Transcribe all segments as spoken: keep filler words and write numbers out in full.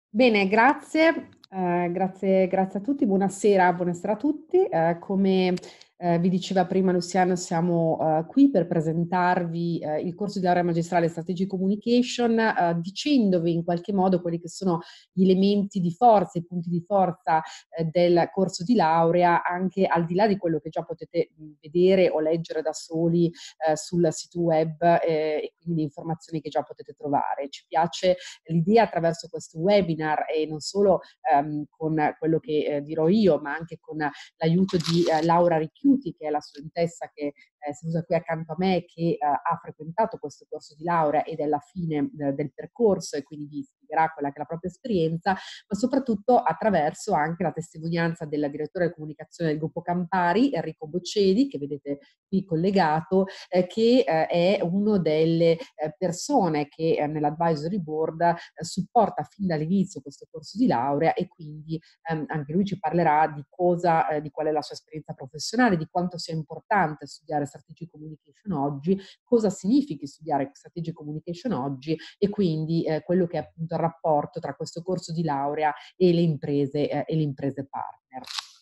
Bene, grazie. Ehm, grazie grazie a tutti. Buonasera, buonasera a tutti. Ehm, come, ehm, vi diceva prima Luciano, siamo, uhm, qui per presentarvi, ehm, il corso di laurea magistrale Strategic Communication, uhm, dicendovi in qualche modo quelli che sono gli elementi di forza, i punti di forza, ehm, del corso di laurea, anche al di là di quello che già potete, mhmm, vedere o leggere da soli, ehm, sul sito web, ehm, e quindi informazioni che già potete trovare. Ci piace l'idea attraverso questo webinar e non solo ehm, con quello che eh, dirò io, ma anche con l'aiuto di eh, Laura Ricchiuti, che è la studentessa che è seduta qui accanto a me, che eh, ha frequentato questo corso di laurea ed è alla fine eh, del percorso e quindi vi spiegherà quella che è la propria esperienza, ma soprattutto attraverso anche la testimonianza del direttore di comunicazione del gruppo Campari, Enrico Boccedi, che vedete qui collegato, eh, che eh, è uno delle eh, persone che eh, nell'advisory board eh, supporta fin dall'inizio questo corso di laurea e quindi ehm, anche lui ci parlerà di cosa, eh, di qual è la sua esperienza professionale, di quanto sia importante studiare strategic communication oggi, cosa significhi studiare strategic communication oggi e quindi eh, quello che è appunto il rapporto tra questo corso di laurea e le imprese, eh, e le imprese partner.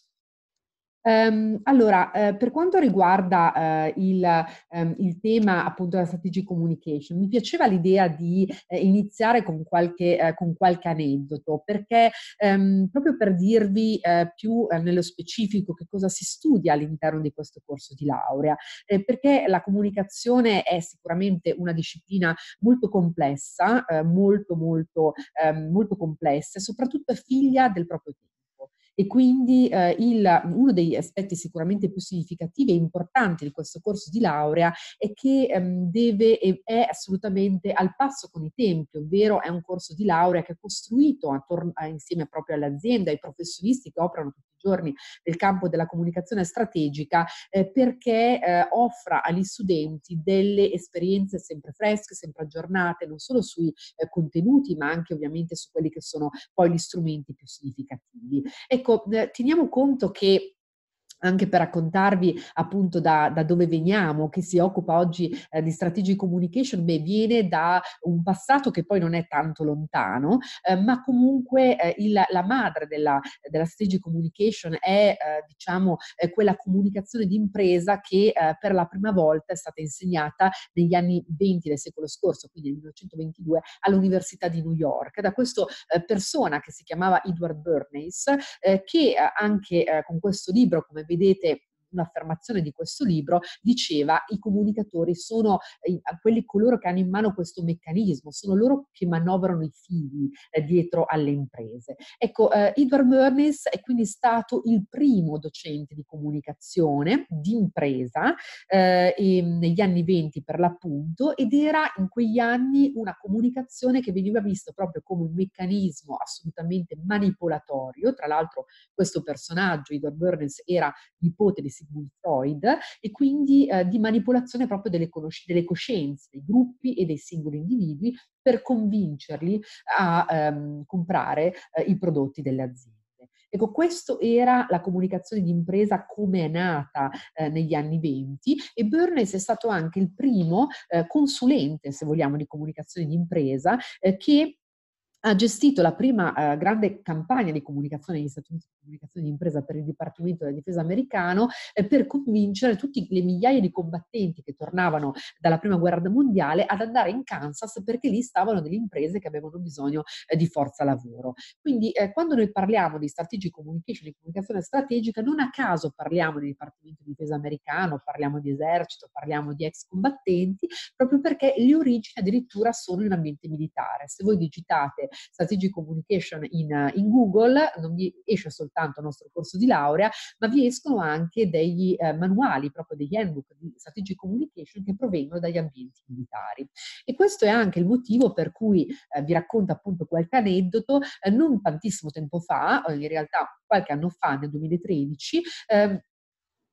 Ehm, allora, ehm, per quanto riguarda, ehm, il ehm, il tema appunto della strategic communication, mi piaceva l'idea di, ehm, iniziare con qualche ehm, con qualche aneddoto, perché, ehm, proprio per dirvi, ehm, più, ehm, nello specifico che cosa si studia all'interno di questo corso di laurea, ehm, perché la comunicazione è sicuramente una disciplina molto complessa, ehm, molto, molto, ehm, molto complessa e soprattutto è figlia del proprio tempo. E quindi eh, il, uno degli aspetti sicuramente più significativi e importanti di questo corso di laurea è che ehm, deve e è assolutamente al passo con i tempi, ovvero è un corso di laurea che è costruito attorno, a, insieme proprio alle aziende, ai professionisti che operano tutti i giorni nel campo della comunicazione strategica, eh, perché eh, offra agli studenti delle esperienze sempre fresche, sempre aggiornate, non solo sui eh, contenuti, ma anche ovviamente su quelli che sono poi gli strumenti più significativi. Ecco, eh, teniamo conto che anche per raccontarvi appunto da, da dove veniamo, che si occupa oggi eh, di strategic communication, beh, viene da un passato che poi non è tanto lontano, eh, ma comunque eh, il, la madre della, della strategic communication è, eh, diciamo, eh, quella comunicazione d'impresa che eh, per la prima volta è stata insegnata negli anni venti del secolo scorso, quindi nel millenovecentoventidue, all'Università di New York, da questa eh, persona che si chiamava Edward Bernays, eh, che eh, anche eh, con questo libro, come vedete, un'affermazione di questo libro diceva i comunicatori sono eh, quelli coloro che hanno in mano questo meccanismo, sono loro che manovrano i fili eh, dietro alle imprese. Ecco, eh, Edward Bernays è quindi stato il primo docente di comunicazione d'impresa eh, e, negli anni venti per l'appunto, ed era in quegli anni una comunicazione che veniva vista proprio come un meccanismo assolutamente manipolatorio. Tra l'altro questo personaggio, Edward Bernays, era nipote di Sigmund Freud e quindi eh, di manipolazione proprio delle, conosc- delle coscienze, dei gruppi e dei singoli individui per convincerli a ehm, comprare eh, i prodotti delle aziende. Ecco, questo era la comunicazione di impresa come è nata eh, negli anni venti, e Bernays è stato anche il primo eh, consulente, se vogliamo, di comunicazione di impresa eh, che ha gestito la prima eh, grande campagna di comunicazione negli Stati Uniti, di comunicazione di impresa per il Dipartimento della Difesa americano, eh, per convincere tutte le migliaia di combattenti che tornavano dalla prima guerra mondiale ad andare in Kansas, perché lì stavano delle imprese che avevano bisogno eh, di forza lavoro. Quindi eh, quando noi parliamo di strategic communication, di comunicazione strategica, non a caso parliamo di Dipartimento di Difesa americano, parliamo di esercito, parliamo di ex combattenti, proprio perché le origini addirittura sono in ambiente militare. Se voi digitate strategic communication in, in Google, non vi esce soltanto il nostro corso di laurea, ma vi escono anche degli eh, manuali, proprio degli handbook di strategic communication che provengono dagli ambienti militari. E questo è anche il motivo per cui eh, vi racconto appunto qualche aneddoto, eh, non tantissimo tempo fa, in realtà qualche anno fa, nel duemilatredici, eh,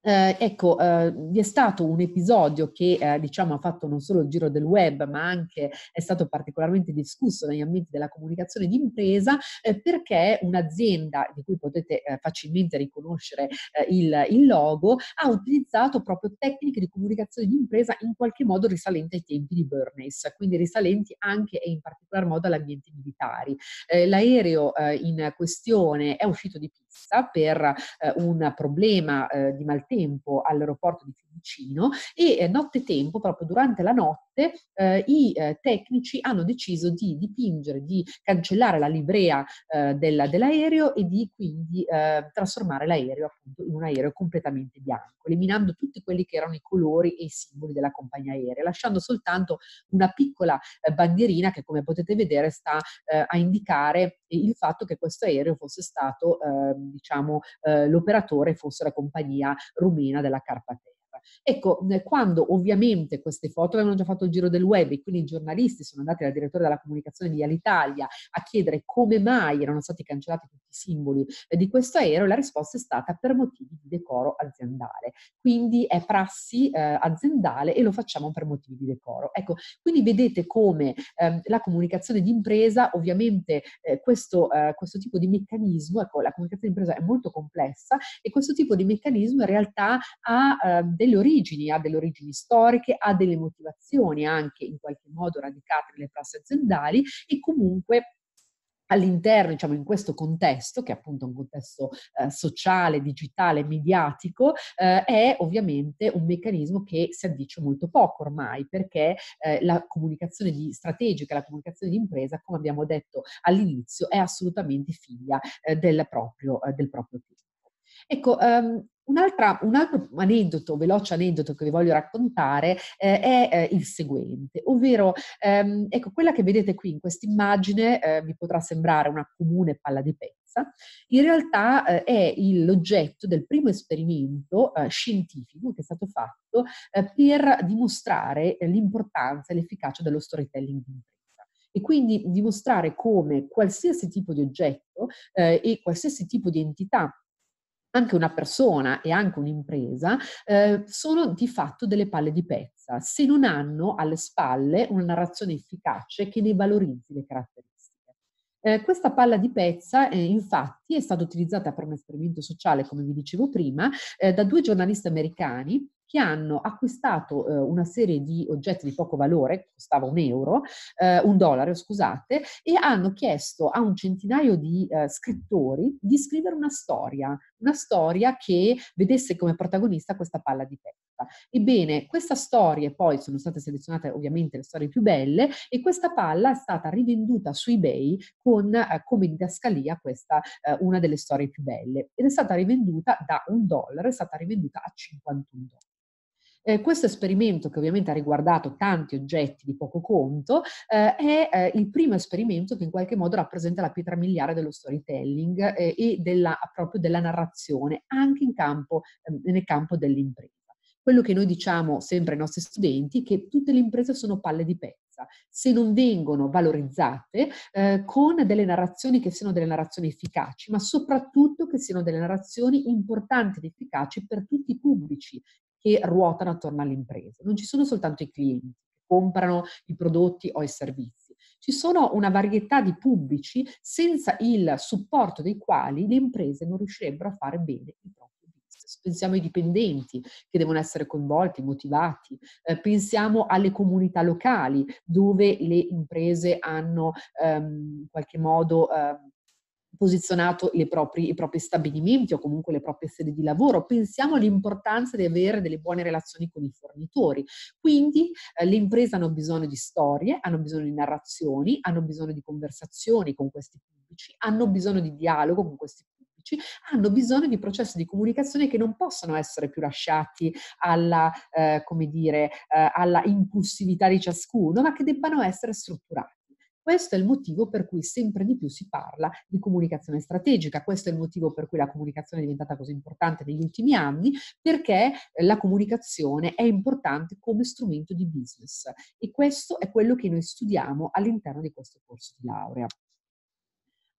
Ehm, ecco, ehm, vi è stato un episodio che, ehm, diciamo ha fatto non solo il giro del web, ma anche è stato particolarmente discusso negli ambienti della comunicazione d'impresa, ehm, perché un'azienda di cui potete, ehm, facilmente riconoscere, ehm, il il logo, ha utilizzato proprio tecniche di comunicazione d'impresa in qualche modo risalenti ai tempi di Bernays, quindi risalenti anche e in particolar modo agli ambienti militari. Ehm, l'aereo, ehm, in questione è uscito di pista per, ehm, un problema, ehm, di maltempo all'aeroporto di Fiumicino e, ehm, nottetempo, proprio durante la notte, ehm, i, ehm, tecnici hanno deciso di dipingere, di cancellare la livrea, ehm, del dell'aereo e di quindi, ehm, trasformare l'aereo appunto in un aereo completamente bianco, eliminando tutti quelli che erano i colori e i simboli della compagnia aerea, lasciando soltanto una piccola, ehm, bandierina che, come potete vedere, sta, ehm, a indicare il fatto che questo aereo fosse stato, ehm, diciamo, ehm, l'operatore fosse la compagnia rumena della Carpathia. Ecco, mhmm, quando ovviamente queste foto avevano già fatto il giro del web e quindi i giornalisti sono andati dal direttore della comunicazione di Alitalia a chiedere come mai erano stati cancellati tutti i simboli, ehm, di questo aereo, la risposta è stata: per motivi di decoro aziendale. Quindi è prassi, ehm, aziendale e lo facciamo per motivi di decoro. Ecco, quindi vedete come, ehm, la comunicazione d'impresa ovviamente, ehm, questo, ehm, questo tipo di meccanismo, ecco, la comunicazione d'impresa è molto complessa e questo tipo di meccanismo in realtà ha, ehm, delle origini, ha delle origini storiche, ha delle motivazioni anche in qualche modo radicate nelle prassi aziendali e comunque all'interno, diciamo, in questo contesto, che è appunto un contesto, ehm, sociale, digitale, mediatico, ehm, è ovviamente un meccanismo che si addice molto poco ormai, perché, ehm, la comunicazione di strategica, la comunicazione di impresa, come abbiamo detto all'inizio, è assolutamente figlia, ehm, del proprio ehm, del proprio tempo. Ecco, ehm, un'altra un altro aneddoto, veloce aneddoto che vi voglio raccontare, ehm, è, ehm, il seguente, ovvero, ehm, ecco, quella che vedete qui in quest'immagine, ehm, vi potrà sembrare una comune palla di pezza, in realtà, ehm, è il l'oggetto del primo esperimento, ehm, scientifico che è stato fatto, ehm, per dimostrare, ehm, l'importanza e l'efficacia dello storytelling d'impresa. E quindi dimostrare come qualsiasi tipo di oggetto, ehm, e qualsiasi tipo di entità, anche una persona e anche un'impresa, ehm, sono di fatto delle palle di pezza, se non hanno alle spalle una narrazione efficace che ne valorizzi le caratteristiche. Ehm, questa palla di pezza, ehm, infatti è stata utilizzata per un esperimento sociale, come vi dicevo prima, ehm, da due giornalisti americani che hanno acquistato, ehm, una serie di oggetti di poco valore, costava un euro, ehm, un dollaro scusate, e hanno chiesto a un centinaio di, ehm, scrittori di scrivere una storia, una storia che vedesse come protagonista questa palla di pezza. Ebbene, questa storie poi sono state selezionate ovviamente le storie più belle e questa palla è stata rivenduta su eBay con, ehm, come didascalia questa, ehm, una delle storie più belle ed è stata rivenduta da un dollaro, è stata rivenduta a cinquantuno dollari. Ehm, questo esperimento, che ovviamente ha riguardato tanti oggetti di poco conto, ehm, è, ehm, il primo esperimento che in qualche modo rappresenta la pietra miliare dello storytelling, ehm, e della proprio della narrazione, anche in campo ehm, nel campo dell'impresa. Quello che noi diciamo sempre ai nostri studenti, che tutte le imprese sono palle di pezza. Se non vengono valorizzate, ehm, con delle narrazioni che siano delle narrazioni efficaci, ma soprattutto che siano delle narrazioni importanti ed efficaci per tutti i pubblici che ruotano attorno all'impresa. Non ci sono soltanto i clienti che comprano i prodotti o i servizi. Ci sono una varietà di pubblici senza il supporto dei quali le imprese non riuscirebbero a fare bene il proprio business. Pensiamo ai dipendenti che devono essere coinvolti, motivati, eh, pensiamo alle comunità locali dove le imprese hanno ehm, in qualche modo ehm, posizionato le propri, i propri stabilimenti o comunque le proprie sedi di lavoro. Pensiamo all'importanza di avere delle buone relazioni con i fornitori. Quindi eh, le imprese hanno bisogno di storie, hanno bisogno di narrazioni, hanno bisogno di conversazioni con questi pubblici, hanno bisogno di dialogo con questi pubblici, hanno bisogno di processi di comunicazione che non possono essere più lasciati alla, eh, come dire, eh, alla impulsività di ciascuno, ma che debbano essere strutturati. Questo è il motivo per cui sempre di più si parla di comunicazione strategica, questo è il motivo per cui la comunicazione è diventata così importante negli ultimi anni, perché eh, la comunicazione è importante come strumento di business e questo è quello che noi studiamo all'interno di questo corso di laurea.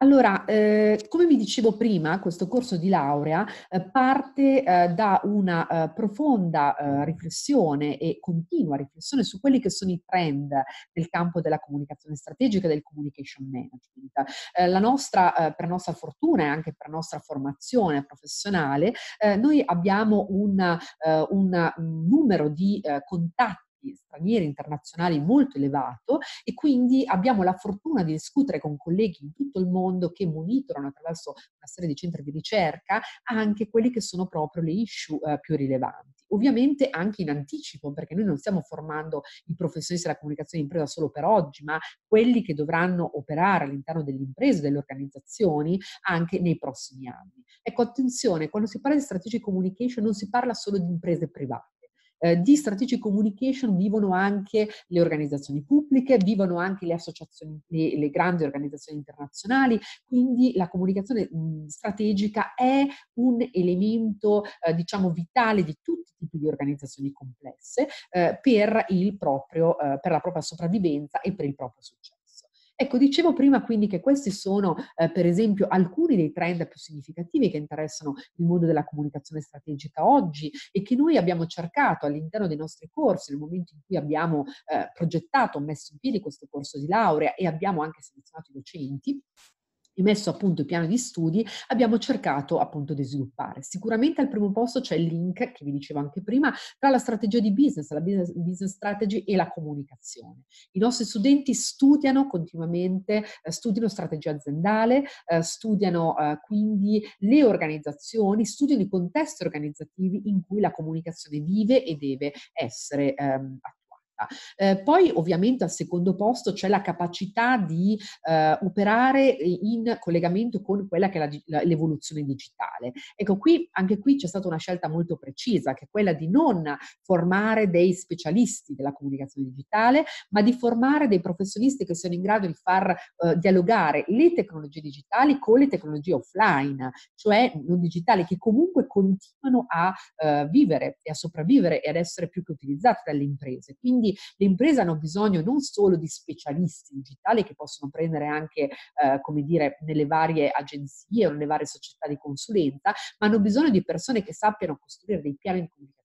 Allora, ehm, come vi dicevo prima, questo corso di laurea, ehm, parte, ehm, da una, ehm, profonda, ehm, riflessione e continua riflessione su quelli che sono i trend nel campo della comunicazione strategica e del communication management. Ehm, la nostra ehm, per nostra fortuna e anche per nostra formazione professionale, ehm, noi abbiamo un ehm, un un numero di, ehm, contatti stranieri internazionali molto elevato e quindi abbiamo la fortuna di discutere con colleghi in tutto il mondo che monitorano attraverso una serie di centri di ricerca anche quelli che sono proprio le issue eh, più rilevanti. Ovviamente anche in anticipo, perché noi non stiamo formando i professionisti della comunicazione d'impresa solo per oggi, ma quelli che dovranno operare all'interno delle imprese, delle organizzazioni, anche nei prossimi anni. Ecco, attenzione, quando si parla di strategic communication non si parla solo di imprese private. Eh, di strategic communication vivono anche le organizzazioni pubbliche, vivono anche le associazioni, le, le grandi organizzazioni internazionali, quindi la comunicazione mh, strategica è un elemento, eh, diciamo, vitale di tutti i tipi di organizzazioni complesse eh, per, il proprio, eh, per la propria sopravvivenza e per il proprio successo. Ecco, dicevo prima quindi che questi sono, eh, per esempio, alcuni dei trend più significativi che interessano il mondo della comunicazione strategica oggi e che noi abbiamo cercato all'interno dei nostri corsi, nel momento in cui abbiamo eh, progettato, messo in piedi questo corso di laurea e abbiamo anche selezionato i docenti, e messo appunto il piano di studi, abbiamo cercato appunto di sviluppare. Sicuramente al primo posto c'è il link, che vi dicevo anche prima, tra la strategia di business, la business, business strategy e la comunicazione. I nostri studenti studiano continuamente, eh, studiano strategia aziendale, eh, studiano eh, quindi le organizzazioni, studiano i contesti organizzativi in cui la comunicazione vive e deve essere ehm, attuata. Eh, poi ovviamente al secondo posto c'è la capacità di eh, operare in collegamento con quella che è la, la, l'evoluzione digitale. Ecco, qui, anche qui c'è stata una scelta molto precisa, che è quella di non formare dei specialisti della comunicazione digitale, ma di formare dei professionisti che siano in grado di far eh, dialogare le tecnologie digitali con le tecnologie offline, cioè non digitali, che comunque continuano a eh, vivere e a sopravvivere e ad essere più che utilizzate dalle imprese. Quindi le imprese hanno bisogno non solo di specialisti digitali che possono prendere anche, eh, come dire, nelle varie agenzie o nelle varie società di consulenza, ma hanno bisogno di persone che sappiano costruire dei piani di comunicazione.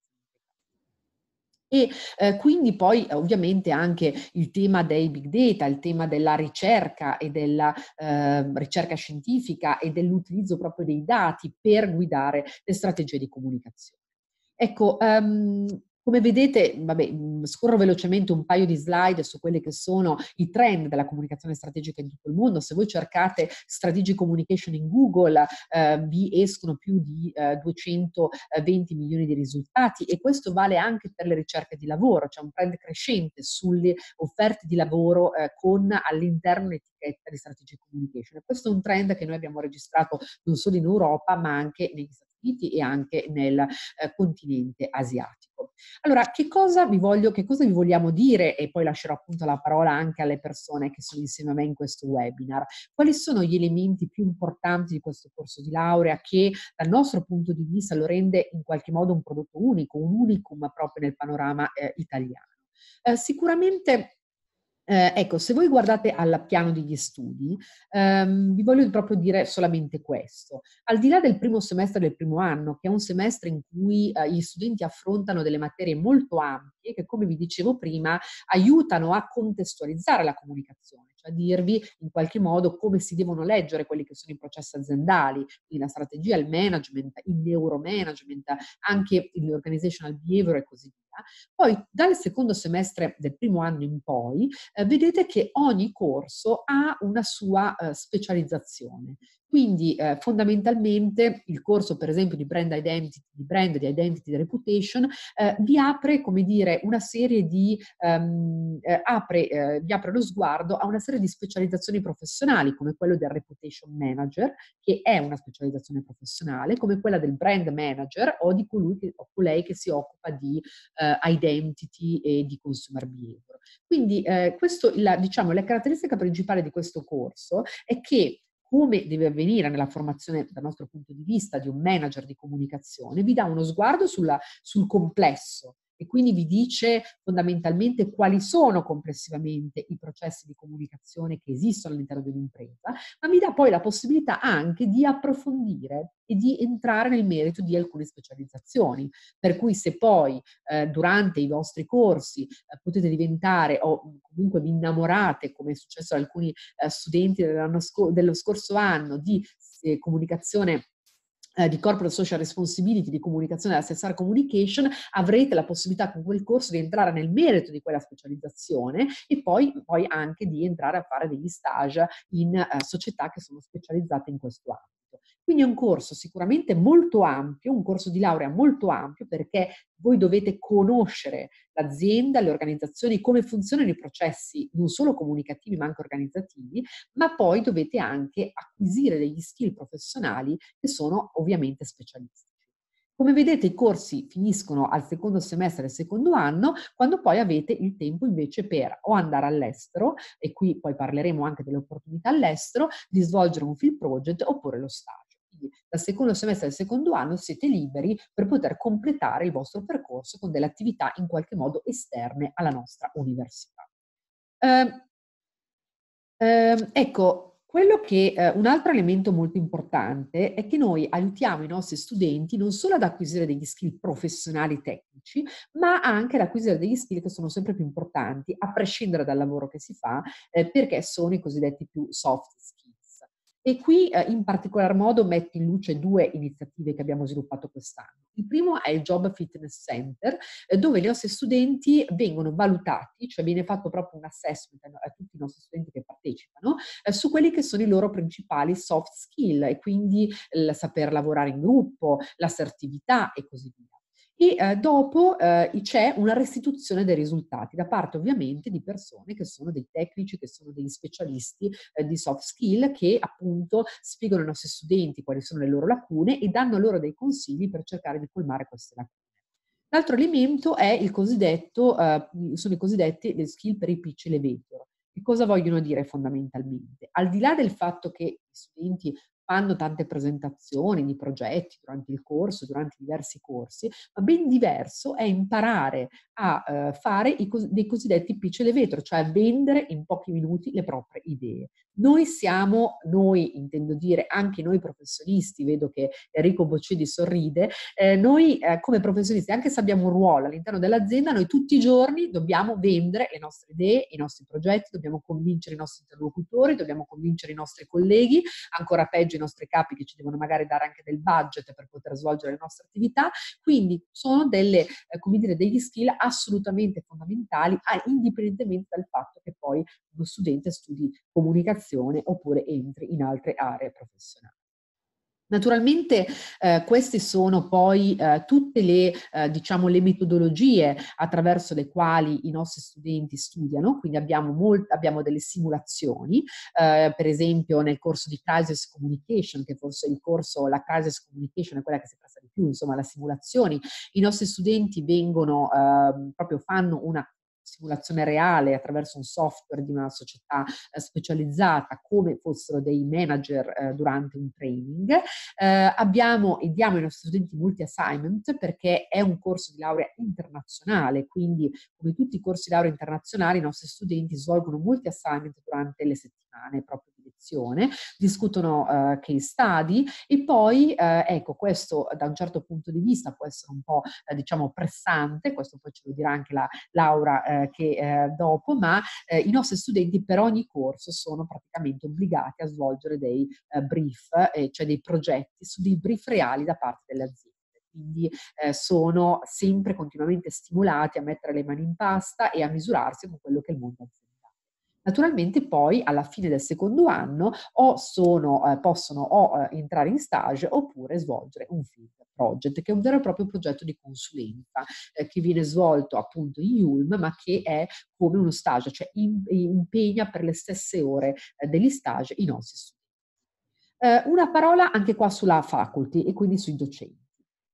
E eh, quindi poi ovviamente anche il tema dei big data, il tema della ricerca e della eh, ricerca scientifica e dell'utilizzo proprio dei dati per guidare le strategie di comunicazione. Ecco, um, come vedete, vabbè, scorro velocemente un paio di slide su quelli che sono i trend della comunicazione strategica in tutto il mondo. Se voi cercate strategic communication in Google, eh, vi escono più di eh, duecentoventi milioni di risultati e questo vale anche per le ricerche di lavoro. C'è un trend crescente sulle offerte di lavoro eh, con all'interno l'etichetta di strategic communication. E questo è un trend che noi abbiamo registrato non solo in Europa, ma anche negli Stati Uniti e anche nel eh, continente asiatico. Allora, che cosa vi voglio, che cosa vi vogliamo dire? E poi lascerò appunto la parola anche alle persone che sono insieme a me in questo webinar. Quali sono gli elementi più importanti di questo corso di laurea che dal nostro punto di vista lo rende in qualche modo un prodotto unico, un unicum proprio nel panorama eh, italiano? Eh, sicuramente eh, ecco, se voi guardate al piano degli studi, ehm, vi voglio proprio dire solamente questo. Al di là del primo semestre del primo anno, che è un semestre in cui eh, gli studenti affrontano delle materie molto ampie, che come vi dicevo prima, aiutano a contestualizzare la comunicazione, cioè a dirvi in qualche modo come si devono leggere quelli che sono i processi aziendali, quindi la strategia, il management, il neuromanagement, anche l'organizational behavior e così via. Poi dal secondo semestre del primo anno in poi eh, vedete che ogni corso ha una sua eh, specializzazione. Quindi eh, fondamentalmente il corso per esempio di brand identity, di brand, di identity, di reputation, eh, vi apre, come dire, una serie di, ehm, eh, apre, eh, vi apre lo sguardo a una serie di specializzazioni professionali come quello del reputation manager, che è una specializzazione professionale, come quella del brand manager o di colui che, o colei che si occupa di eh, identity e di consumer behavior. Quindi eh, questo, la, diciamo, la caratteristica principale di questo corso è che, come deve avvenire nella formazione dal nostro punto di vista di un manager di comunicazione, vi dà uno sguardo sulla, sul complesso e quindi vi dice fondamentalmente quali sono complessivamente i processi di comunicazione che esistono all'interno di un'impresa, ma vi dà poi la possibilità anche di approfondire e di entrare nel merito di alcune specializzazioni. Per cui se poi eh, durante i vostri corsi eh, potete diventare o comunque vi innamorate, come è successo a alcuni eh, studenti dell'anno sco- dello scorso anno, di eh, comunicazione eh, di corporate social responsibility, di comunicazione della C S R communication, avrete la possibilità con quel corso di entrare nel merito di quella specializzazione e poi, poi anche di entrare a fare degli stage in eh, società che sono specializzate in questo ambito. Quindi è un corso sicuramente molto ampio, un corso di laurea molto ampio, perché voi dovete conoscere l'azienda, le organizzazioni, come funzionano i processi non solo comunicativi ma anche organizzativi, ma poi dovete anche acquisire degli skill professionali che sono ovviamente specialistici. Come vedete i corsi finiscono al secondo semestre del secondo anno, quando poi avete il tempo invece per o andare all'estero, e qui poi parleremo anche delle opportunità all'estero, di svolgere un field project oppure lo stage. Quindi dal secondo semestre del secondo anno siete liberi per poter completare il vostro percorso con delle attività in qualche modo esterne alla nostra università. Eh, Ehm, ecco, quello che eh, un altro elemento molto importante è che noi aiutiamo i nostri studenti non solo ad acquisire degli skill professionali tecnici, ma anche ad acquisire degli skill che sono sempre più importanti, a prescindere dal lavoro che si fa, eh, perché sono i cosiddetti più soft skills. E qui eh, in particolar modo metto in luce due iniziative che abbiamo sviluppato quest'anno. Il primo è il Job Fitness Center, eh, dove i nostri studenti vengono valutati, cioè viene fatto proprio un assessment a, a tutti i nostri studenti che partecipano, eh, su quelli che sono i loro principali soft skill e quindi il saper lavorare in gruppo, l'assertività e così via. E eh, dopo eh, c'è una restituzione dei risultati da parte ovviamente di persone che sono dei tecnici, che sono degli specialisti eh, di soft skill, che appunto spiegano ai nostri studenti quali sono le loro lacune e danno loro dei consigli per cercare di colmare queste lacune. L'altro elemento è il cosiddetto, eh, sono i cosiddetti le skill per i pitch elevator. Che cosa vogliono dire fondamentalmente? Al di là del fatto che gli studenti fanno tante presentazioni di progetti durante il corso, durante diversi corsi, ma ben diverso è imparare a eh, fare i cos- dei cosiddetti pitch elevator, cioè vendere in pochi minuti le proprie idee. Noi siamo, noi intendo dire anche noi professionisti, vedo che Enrico Boccidi sorride, eh, noi eh, come professionisti, anche se abbiamo un ruolo all'interno dell'azienda, noi tutti i giorni dobbiamo vendere le nostre idee, i nostri progetti, dobbiamo convincere i nostri interlocutori, dobbiamo convincere i nostri colleghi, ancora peggio i nostri capi che ci devono magari dare anche del budget per poter svolgere le nostre attività. Quindi sono delle, eh, come dire, degli skill assolutamente fondamentali, ah, indipendentemente dal fatto che poi uno studente studi comunicazione oppure entri in altre aree professionali. Naturalmente eh, queste sono poi eh, tutte le, eh, diciamo, le metodologie attraverso le quali i nostri studenti studiano, quindi abbiamo, molt- abbiamo delle simulazioni, eh, per esempio nel corso di Crisis Communication, che forse il corso, la Crisis Communication è quella che si presta di più, insomma, le simulazioni, i nostri studenti vengono, eh, proprio fanno una simulazione reale attraverso un software di una società eh, specializzata come fossero dei manager eh, durante un training. Eh, abbiamo e diamo ai nostri studenti molti assignment perché è un corso di laurea internazionale, quindi come tutti i corsi di laurea internazionali i nostri studenti svolgono molti assignment durante le settimane proprio di lezione, discutono eh, case study e poi eh, ecco questo da un certo punto di vista può essere un po' eh, diciamo pressante, questo poi ce lo dirà anche la Laura eh, che eh, dopo, ma eh, i nostri studenti per ogni corso sono praticamente obbligati a svolgere dei eh, brief, eh, cioè dei progetti su dei brief reali da parte delle aziende. Quindi eh, sono sempre continuamente stimolati a mettere le mani in pasta e a misurarsi con quello che è il mondo aziendale. Naturalmente poi alla fine del secondo anno o sono, eh, possono o eh, entrare in stage oppure svolgere un field project, che è un vero e proprio progetto di consulenza eh, che viene svolto appunto in Yulm, ma che è come uno stage, cioè in, impegna per le stesse ore eh, degli stage i nostri studenti. Eh, una parola anche qua sulla faculty e quindi sui docenti.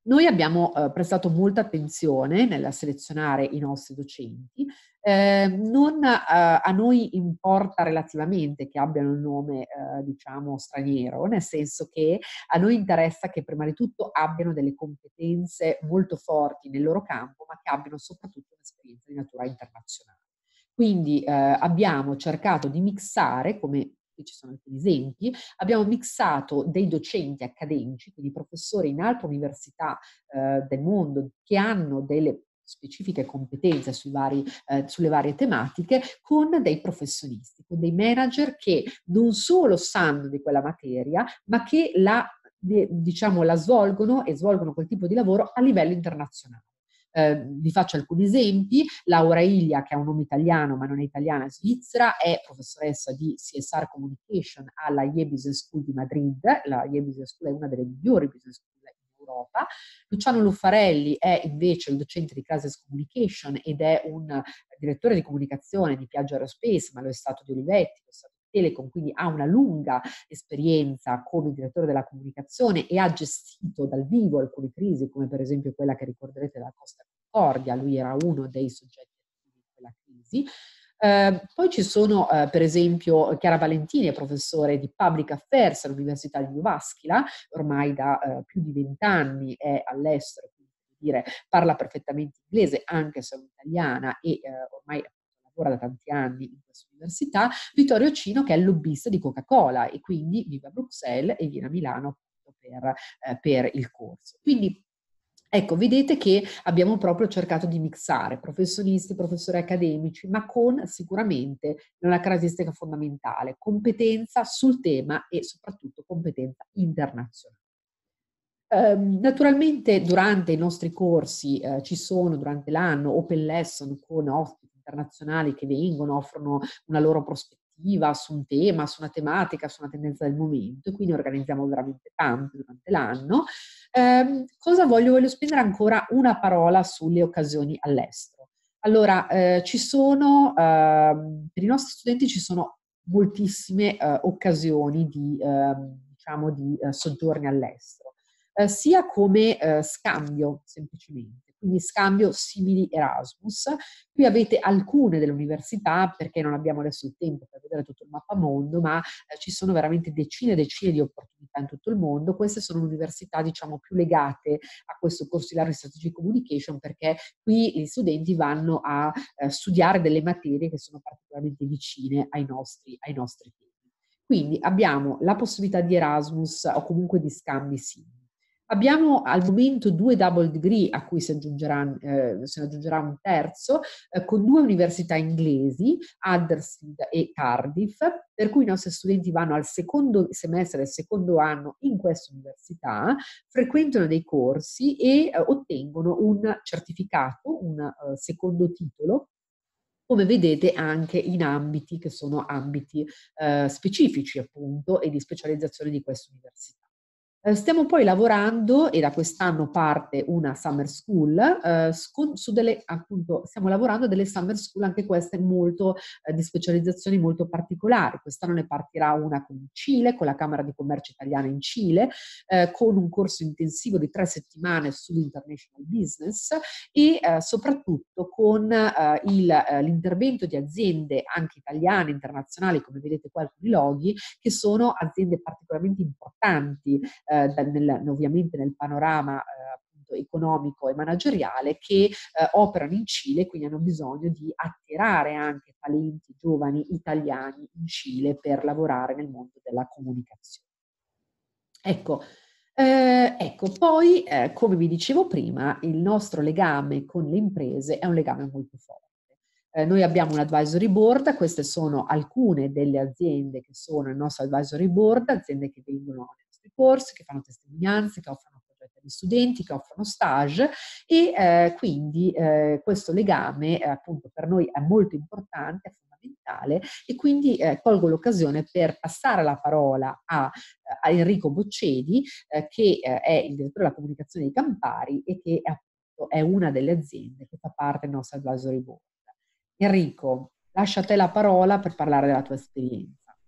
Noi abbiamo eh, prestato molta attenzione nella selezionare i nostri docenti. Eh, non eh, a noi importa relativamente che abbiano un nome, eh, diciamo, straniero, nel senso che a noi interessa che prima di tutto abbiano delle competenze molto forti nel loro campo, ma che abbiano soprattutto un'esperienza di natura internazionale. Quindi eh, abbiamo cercato di mixare, come qui ci sono alcuni esempi, abbiamo mixato dei docenti accademici, quindi professori in altre università eh, del mondo che hanno delle specifiche competenze sui vari, eh, sulle varie tematiche, con dei professionisti, con dei manager che non solo sanno di quella materia, ma che la, diciamo, la svolgono e svolgono quel tipo di lavoro a livello internazionale. Eh, vi faccio alcuni esempi. Laura Ilia, che ha un nome italiano ma non è italiana, è svizzera, è professoressa di C S R Communication alla Yale Business School di Madrid. La Yale Business School è una delle migliori business school in Europa. Luciano Luffarelli è invece il docente di Crisis Communication ed è un direttore di comunicazione di Piaggio Aerospace, ma lo è stato di Olivetti, lo è stato di Telecom, quindi ha una lunga esperienza come direttore della comunicazione e ha gestito dal vivo alcune crisi, come per esempio quella che ricorderete della Costa Concordia. Lui era uno dei soggetti attivi di quella crisi. Eh, poi ci sono eh, per esempio Chiara Valentini, è professore di Public Affairs all'Università di Jyväskylä, ormai da eh, più di vent'anni è all'estero, quindi dire, parla perfettamente inglese anche se è un'italiana e eh, ormai lavora da tanti anni in questa università. Vittorio Cino, che è il lobbista di Coca-Cola e quindi vive a Bruxelles e viene a Milano per, eh, per il corso. Quindi ecco, vedete che abbiamo proprio cercato di mixare professionisti, professori accademici, ma con sicuramente una caratteristica fondamentale, competenza sul tema e soprattutto competenza internazionale. Eh, naturalmente durante i nostri corsi eh, ci sono durante l'anno open lesson con ospiti internazionali che vengono, offrono una loro prospettiva su un tema, su una tematica, su una tendenza del momento, e quindi organizziamo veramente tanto durante l'anno. Eh, cosa voglio? Voglio spendere ancora una parola sulle occasioni all'estero. Allora, eh, ci sono, eh, per i nostri studenti ci sono moltissime eh, occasioni di, eh, diciamo, di eh, soggiorni all'estero. Eh, sia come eh, scambio semplicemente, quindi scambio simili Erasmus. Qui avete alcune delle università, perché non abbiamo adesso il tempo per vedere tutto il mappamondo, ma eh, ci sono veramente decine e decine di opportunità in tutto il mondo. Queste sono università, diciamo, più legate a questo corso di laurea in Strategic Communication, perché qui gli studenti vanno a eh, studiare delle materie che sono particolarmente vicine ai nostri, ai nostri temi. Quindi abbiamo la possibilità di Erasmus o comunque di scambi simili. Abbiamo al momento due double degree a cui si aggiungerà, eh, si aggiungerà un terzo, eh, con due università inglesi, Huddersfield e Cardiff, per cui i nostri studenti vanno al secondo semestre del secondo anno in queste università, frequentano dei corsi e eh, ottengono un certificato, un uh, secondo titolo, come vedete anche in ambiti che sono ambiti eh, specifici appunto e di specializzazione di queste università. Eh, stiamo poi lavorando, e da quest'anno parte una summer school, eh, su, su delle, appunto, stiamo lavorando a delle summer school, anche queste molto, eh, di specializzazioni molto particolari. Quest'anno ne partirà una con il Cile, con la Camera di Commercio Italiana in Cile, eh, con un corso intensivo di tre settimane sull'international business e eh, soprattutto con eh, il, eh, l'intervento di aziende anche italiane, internazionali, come vedete qua alcuni loghi, che sono aziende particolarmente importanti eh, nel, ovviamente nel panorama eh, appunto economico e manageriale, che eh, operano in Cile, quindi hanno bisogno di attirare anche talenti giovani italiani in Cile per lavorare nel mondo della comunicazione. Ecco, eh, ecco, poi, eh, come vi dicevo prima, il nostro legame con le imprese è un legame molto forte. Eh, noi abbiamo un advisory board, queste sono alcune delle aziende che sono il nostro advisory board, aziende che vengono nei nostri corsi, che fanno testimonianze, che offrono progetti agli studenti, che offrono stage, e eh, quindi eh, questo legame eh, appunto per noi è molto importante, è fondamentale, e quindi eh, colgo l'occasione per passare la parola a, a Enrico Boccedi, eh, che eh, è il direttore della comunicazione di Campari e che appunto è una delle aziende che fa parte del nostro advisory board. Enrico, lascio a te la parola per parlare della tua esperienza.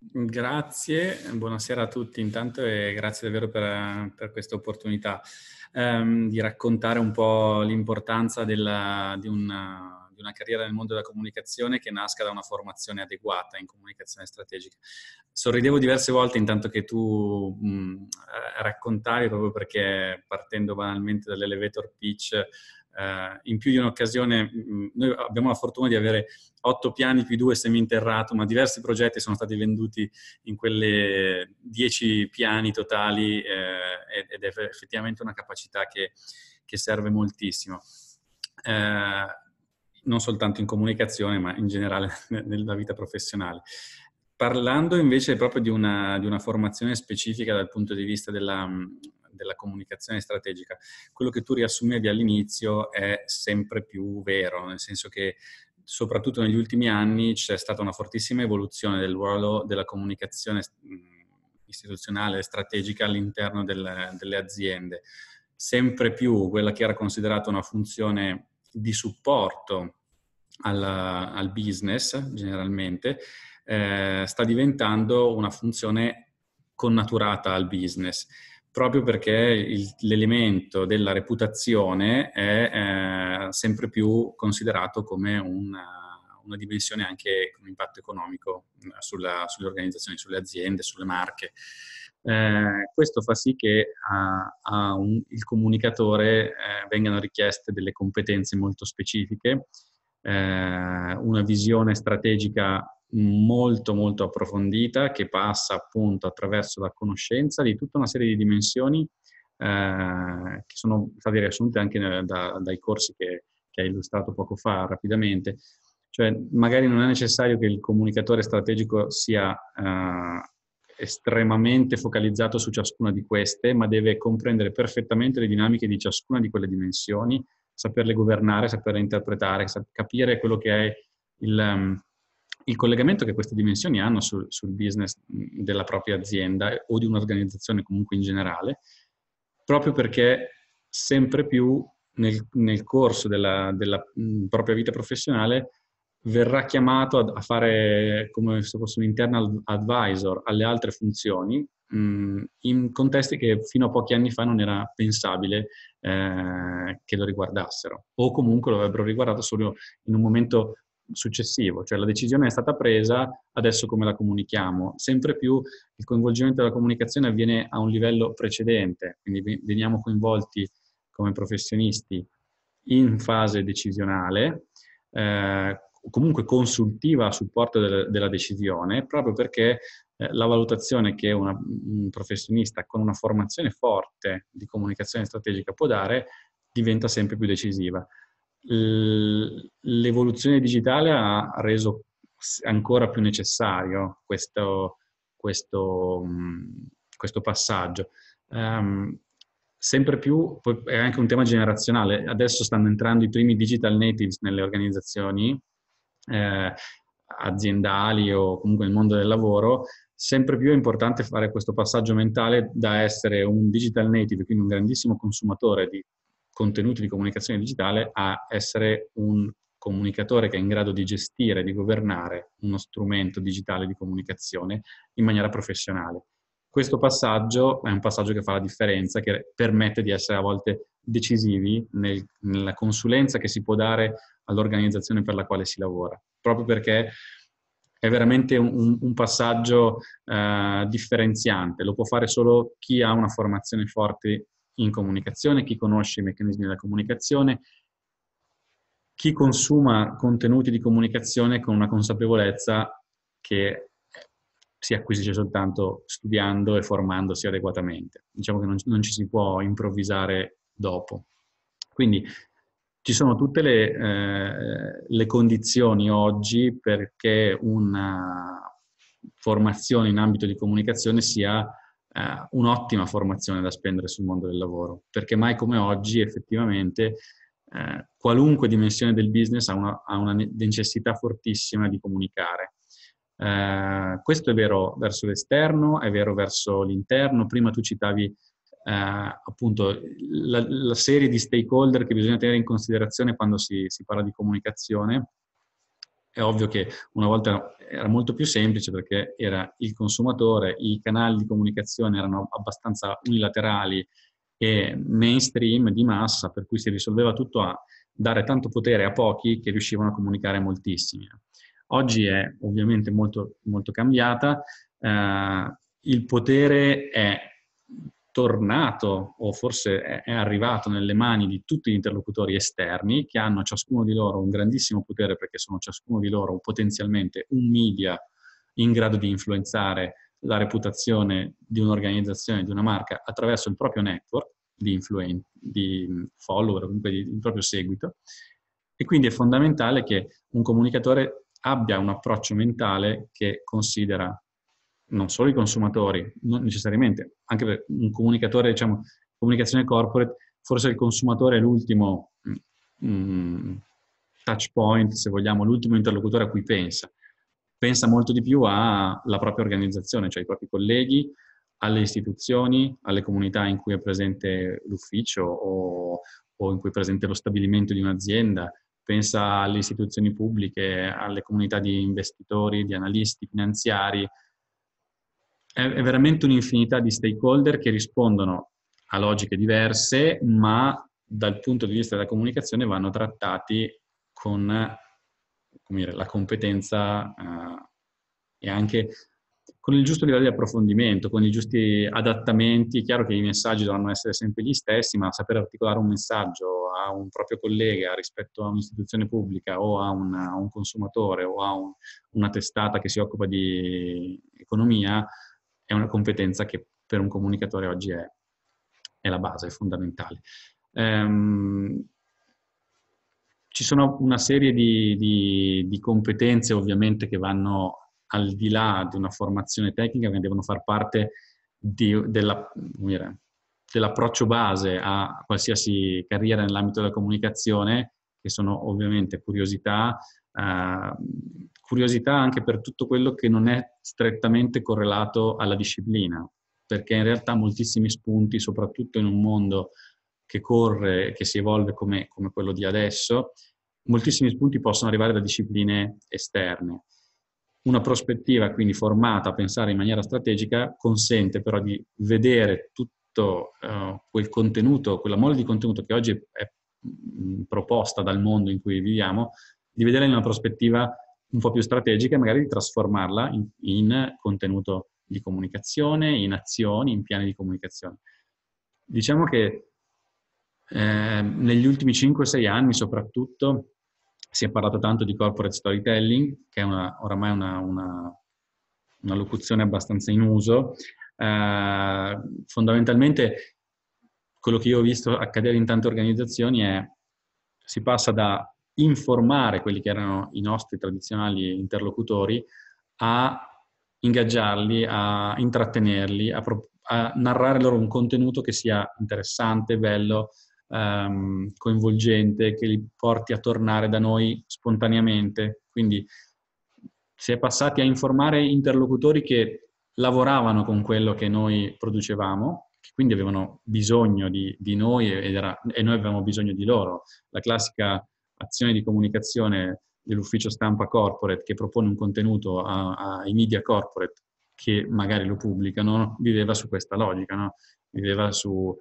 Grazie, buonasera a tutti intanto e grazie davvero per, per questa opportunità ehm, di raccontare un po' l'importanza della, di, una, di una carriera nel mondo della comunicazione che nasca da una formazione adeguata in comunicazione strategica. Sorridevo diverse volte intanto che tu mh, raccontavi, proprio perché partendo banalmente dall'elevator pitch, eh, in più di un'occasione, mh, noi abbiamo la fortuna di avere otto piani più due seminterrato, ma diversi progetti sono stati venduti in quelle dieci piani totali eh, ed è effettivamente una capacità che, che serve moltissimo. Eh, non soltanto in comunicazione, ma in generale nella vita professionale. Parlando invece proprio di una, di una formazione specifica dal punto di vista della, della comunicazione strategica, quello che tu riassumevi all'inizio è sempre più vero, nel senso che soprattutto negli ultimi anni c'è stata una fortissima evoluzione del ruolo della comunicazione istituzionale e strategica all'interno delle, delle aziende. Sempre più quella che era considerata una funzione di supporto al, al business, generalmente, eh, sta diventando una funzione connaturata al business, proprio perché il, l'elemento della reputazione è eh, sempre più considerato come una, una dimensione anche con impatto economico sulla, sulle organizzazioni, sulle aziende, sulle marche. Eh, questo fa sì che a, a un, il comunicatore eh, vengano richieste delle competenze molto specifiche, eh, una visione strategica molto molto approfondita che passa appunto attraverso la conoscenza di tutta una serie di dimensioni eh, che sono state riassunte anche da, dai corsi che, che hai illustrato poco fa rapidamente. Cioè magari non è necessario che il comunicatore strategico sia eh, estremamente focalizzato su ciascuna di queste, ma deve comprendere perfettamente le dinamiche di ciascuna di quelle dimensioni, saperle governare, saperle interpretare, capire quello che è il, um, il collegamento che queste dimensioni hanno sul, sul business della propria azienda o di un'organizzazione comunque in generale, proprio perché sempre più nel, nel corso della, della mh, propria vita professionale verrà chiamato a, a fare come se fosse un internal advisor alle altre funzioni mh, in contesti che fino a pochi anni fa non era pensabile eh, che lo riguardassero, o comunque lo avrebbero riguardato solo in un momento successivo, cioè la decisione è stata presa, adesso come la comunichiamo? Sempre più il coinvolgimento della comunicazione avviene a un livello precedente, quindi veniamo coinvolti come professionisti in fase decisionale, eh, comunque consultiva a supporto del, della decisione, proprio perché eh, la valutazione che una, un professionista con una formazione forte di comunicazione strategica può dare diventa sempre più decisiva. L'evoluzione digitale ha reso ancora più necessario questo, questo, questo passaggio. Um, sempre più, poi è anche un tema generazionale, adesso stanno entrando i primi digital natives nelle organizzazioni eh, aziendali o comunque nel mondo del lavoro, sempre più è importante fare questo passaggio mentale da essere un digital native, quindi un grandissimo consumatore di contenuti di comunicazione digitale, a essere un comunicatore che è in grado di gestire, di governare uno strumento digitale di comunicazione in maniera professionale. Questo passaggio è un passaggio che fa la differenza, che permette di essere a volte decisivi nel, nella consulenza che si può dare all'organizzazione per la quale si lavora, proprio perché è veramente un, un passaggio eh, differenziante. Lo può fare solo chi ha una formazione forte in comunicazione, chi conosce i meccanismi della comunicazione, chi consuma contenuti di comunicazione con una consapevolezza che si acquisisce soltanto studiando e formandosi adeguatamente. Diciamo che non, non ci si può improvvisare dopo. Quindi ci sono tutte le, eh, le condizioni oggi perché una formazione in ambito di comunicazione sia eh, un'ottima formazione da spendere sul mondo del lavoro, perché mai come oggi effettivamente eh, qualunque dimensione del business ha una, ha una necessità fortissima di comunicare. Eh, questo è vero verso l'esterno, è vero verso l'interno. Prima tu citavi eh, appunto la, la serie di stakeholder che bisogna tenere in considerazione quando si, si parla di comunicazione. è ovvio che una volta era molto più semplice perché era il consumatore, i canali di comunicazione erano abbastanza unilaterali e mainstream di massa, per cui si risolveva tutto a dare tanto potere a pochi che riuscivano a comunicare moltissimi. Oggi è ovviamente molto, molto cambiata, eh, il potere è tornato o forse è, è arrivato nelle mani di tutti gli interlocutori esterni che hanno ciascuno di loro un grandissimo potere perché sono ciascuno di loro potenzialmente un media in grado di influenzare la reputazione di un'organizzazione, di una marca attraverso il proprio network di, influen- di follower, comunque di, di proprio seguito. E quindi è fondamentale che un comunicatore abbia un approccio mentale che considera non solo i consumatori, non necessariamente, anche per un comunicatore, diciamo, comunicazione corporate, forse il consumatore è l'ultimo mm, touch point, se vogliamo, l'ultimo interlocutore a cui pensa. Pensa molto di più alla propria organizzazione, cioè ai propri colleghi, alle istituzioni, alle comunità in cui è presente l'ufficio o, o in cui è presente lo stabilimento di un'azienda, pensa alle istituzioni pubbliche, alle comunità di investitori, di analisti finanziari. È, è veramente un'infinità di stakeholder che rispondono a logiche diverse, ma dal punto di vista della comunicazione vanno trattati con, come dire, la competenza eh, e anche con il giusto livello di approfondimento, con i giusti adattamenti. È chiaro che i messaggi dovranno essere sempre gli stessi, ma saper articolare un messaggio a un proprio collega rispetto a un'istituzione pubblica o a, una, a un consumatore o a un, una testata che si occupa di economia è una competenza che per un comunicatore oggi è, è la base, è fondamentale. Ehm, ci sono una serie di, di, di competenze ovviamente che vanno al di là di una formazione tecnica, che devono far parte di, della, dire, dell'approccio base a qualsiasi carriera nell'ambito della comunicazione, che sono ovviamente curiosità, eh, curiosità anche per tutto quello che non è strettamente correlato alla disciplina, perché in realtà moltissimi spunti, soprattutto in un mondo che corre, che si evolve come, come quello di adesso, moltissimi spunti possono arrivare da discipline esterne. Una prospettiva quindi formata a pensare in maniera strategica consente però di vedere tutto uh, quel contenuto, quella mole di contenuto che oggi è mh, proposta dal mondo in cui viviamo, di vederla in una prospettiva un po' più strategica e magari di trasformarla in, in contenuto di comunicazione, in azioni, in piani di comunicazione. Diciamo che eh, negli ultimi cinque sei anni soprattutto si è parlato tanto di corporate storytelling, che è una, oramai una, una, una locuzione abbastanza in uso. Eh, fondamentalmente quello che io ho visto accadere in tante organizzazioni è si passa da informare quelli che erano i nostri tradizionali interlocutori a ingaggiarli, a intrattenerli, a, pro- a narrare loro un contenuto che sia interessante, bello, ehm, coinvolgente, che li porti a tornare da noi spontaneamente. Quindi si è passati a informare interlocutori che lavoravano con quello che noi producevamo, che quindi avevano bisogno di, di noi ed era, e noi avevamo bisogno di loro. La classica azione di comunicazione dell'ufficio stampa corporate che propone un contenuto a, ai media corporate che magari lo pubblicano, viveva su questa logica, no? Viveva su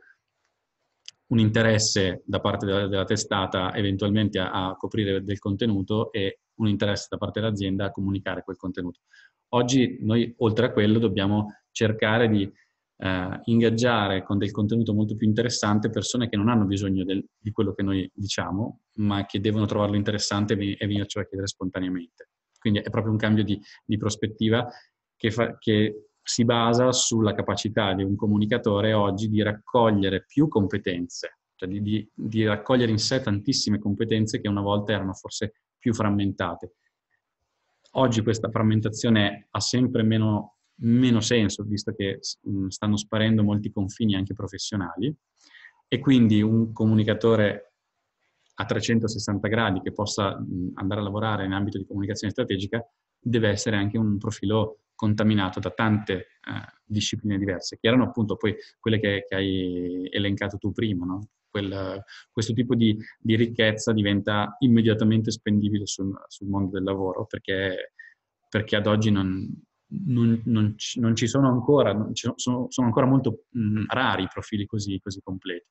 un interesse da parte della, della testata eventualmente a, a coprire del contenuto e un interesse da parte dell'azienda a comunicare quel contenuto. Oggi noi, oltre a quello, dobbiamo cercare di eh, ingaggiare con del contenuto molto più interessante persone che non hanno bisogno del, di quello che noi diciamo, ma che devono trovarlo interessante e venircelo a chiedere spontaneamente. Quindi è proprio un cambio di, di prospettiva che, fa, che si basa sulla capacità di un comunicatore oggi di raccogliere più competenze, cioè di, di, di raccogliere in sé tantissime competenze che una volta erano forse più frammentate. Oggi questa frammentazione ha sempre meno, meno senso, visto che mh, stanno sparendo molti confini anche professionali, e quindi un comunicatore a trecentosessanta gradi che possa mh, andare a lavorare in ambito di comunicazione strategica deve essere anche un profilo contaminato da tante eh, discipline diverse, che erano appunto poi quelle che, che hai elencato tu prima, no? quel, questo tipo di, di ricchezza diventa immediatamente spendibile sul, sul mondo del lavoro, perché, perché ad oggi non, non, non, ci, non ci sono ancora, non ci sono, sono ancora molto mh, rari i profili così, così completi.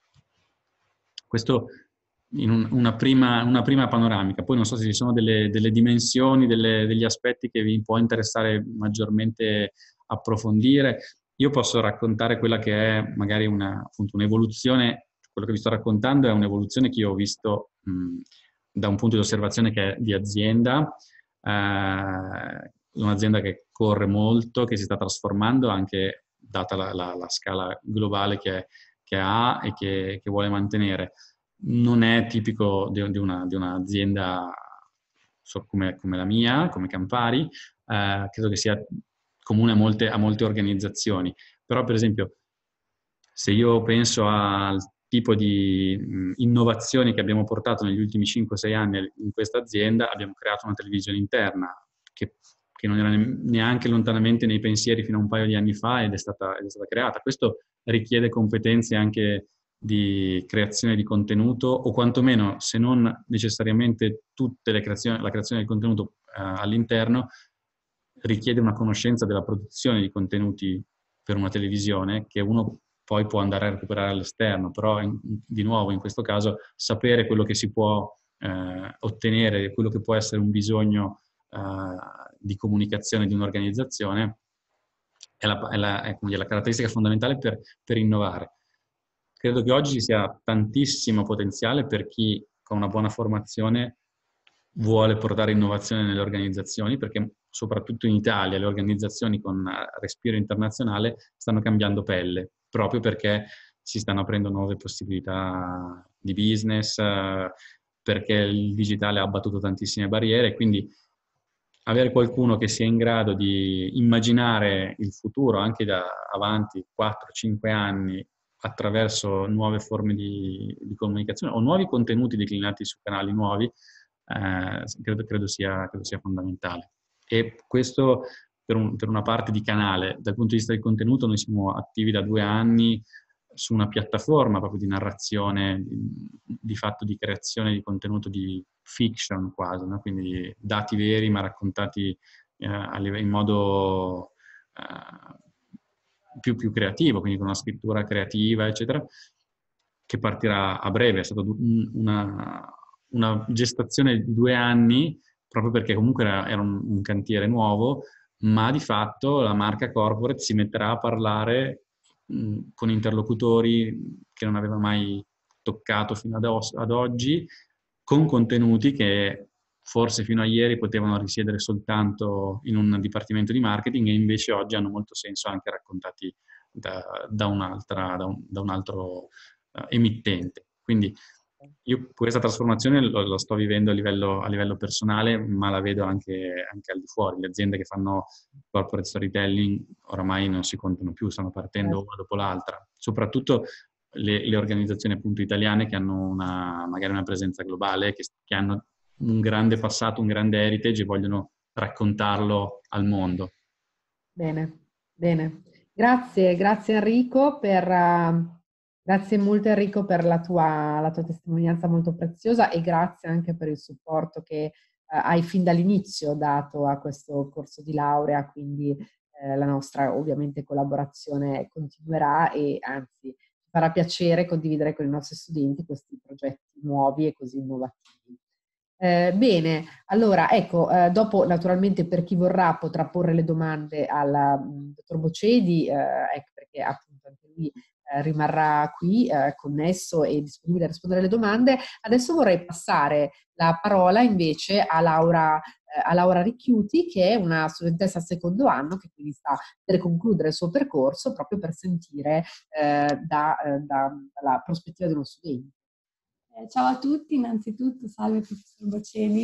Questo in un, una, prima, una prima panoramica. Poi non so se ci sono delle, delle dimensioni, delle, degli aspetti che vi può interessare maggiormente approfondire. Io posso raccontare quella che è magari una, appunto, un'evoluzione, quello che vi sto raccontando è un'evoluzione che io ho visto mh, da un punto di osservazione che è di azienda, eh, un'azienda che corre molto, che si sta trasformando anche data la, la, la scala globale che, che ha e che, che vuole mantenere. Non è tipico di, di, una, di un'azienda so, come, come la mia, come Campari, eh, credo che sia comune a molte, a molte organizzazioni. Però, per esempio, se io penso al tipo di mh, innovazioni che abbiamo portato negli ultimi cinque sei anni in questa azienda, abbiamo creato una televisione interna che, che non era neanche lontanamente nei pensieri fino a un paio di anni fa ed è stata, ed è stata creata. Questo richiede competenze anche di creazione di contenuto, o quantomeno, se non necessariamente tutte le creazioni, la creazione del contenuto eh, all'interno, richiede una conoscenza della produzione di contenuti per una televisione che uno poi può andare a recuperare all'esterno, però in, di nuovo in questo caso sapere quello che si può eh, ottenere, quello che può essere un bisogno eh, di comunicazione di un'organizzazione è la, è la, è la caratteristica fondamentale per, per innovare. Credo che oggi ci sia tantissimo potenziale per chi con una buona formazione vuole portare innovazione nelle organizzazioni, perché soprattutto in Italia le organizzazioni con respiro internazionale stanno cambiando pelle, proprio perché si stanno aprendo nuove possibilità di business, perché il digitale ha abbattuto tantissime barriere, quindi avere qualcuno che sia in grado di immaginare il futuro anche da avanti quattro cinque anni attraverso nuove forme di, di comunicazione o nuovi contenuti declinati su canali nuovi, eh, credo, credo, sia, credo sia fondamentale. E questo per, un, per una parte di canale. Dal punto di vista del contenuto noi siamo attivi da due anni su una piattaforma proprio di narrazione, di, di fatto di creazione di contenuto di fiction quasi, no? Quindi dati veri ma raccontati eh, in modo eh, più, più creativo, quindi con una scrittura creativa, eccetera, che partirà a breve. È stata una, una gestazione di due anni, proprio perché comunque era, era un, un cantiere nuovo, ma di fatto la marca corporate si metterà a parlare mh, con interlocutori che non aveva mai toccato fino ad, os- ad oggi, con contenuti che forse fino a ieri potevano risiedere soltanto in un dipartimento di marketing e invece oggi hanno molto senso anche raccontati da, da, un'altra, da, un, da un altro uh, emittente. Quindi io questa trasformazione lo, lo sto vivendo a livello, a livello personale, ma la vedo anche, anche al di fuori. Le aziende che fanno corporate storytelling oramai non si contano più, stanno partendo una dopo l'altra. Soprattutto le, le organizzazioni appunto italiane che hanno una, magari una presenza globale, che, che hanno un grande passato, un grande heritage e vogliono raccontarlo al mondo. Bene, bene. Grazie, grazie Enrico per... Uh... Grazie molto Enrico per la tua, la tua testimonianza molto preziosa e grazie anche per il supporto che eh, hai fin dall'inizio dato a questo corso di laurea, quindi eh, la nostra ovviamente collaborazione continuerà e anzi ci farà piacere condividere con i nostri studenti questi progetti nuovi e così innovativi. Eh, bene, allora ecco, eh, dopo naturalmente per chi vorrà potrà porre le domande al mh, dottor Bocedi, eh, ecco, perché appunto anche lui eh, rimarrà qui eh, connesso e disponibile a rispondere alle domande. Adesso vorrei passare la parola invece a Laura, eh, a Laura Ricchiuti, che è una studentessa al secondo anno, che quindi sta per concludere il suo percorso proprio per sentire eh, da, eh, da, dalla prospettiva di uno studente. Ciao a tutti, innanzitutto, salve professor Bocedi.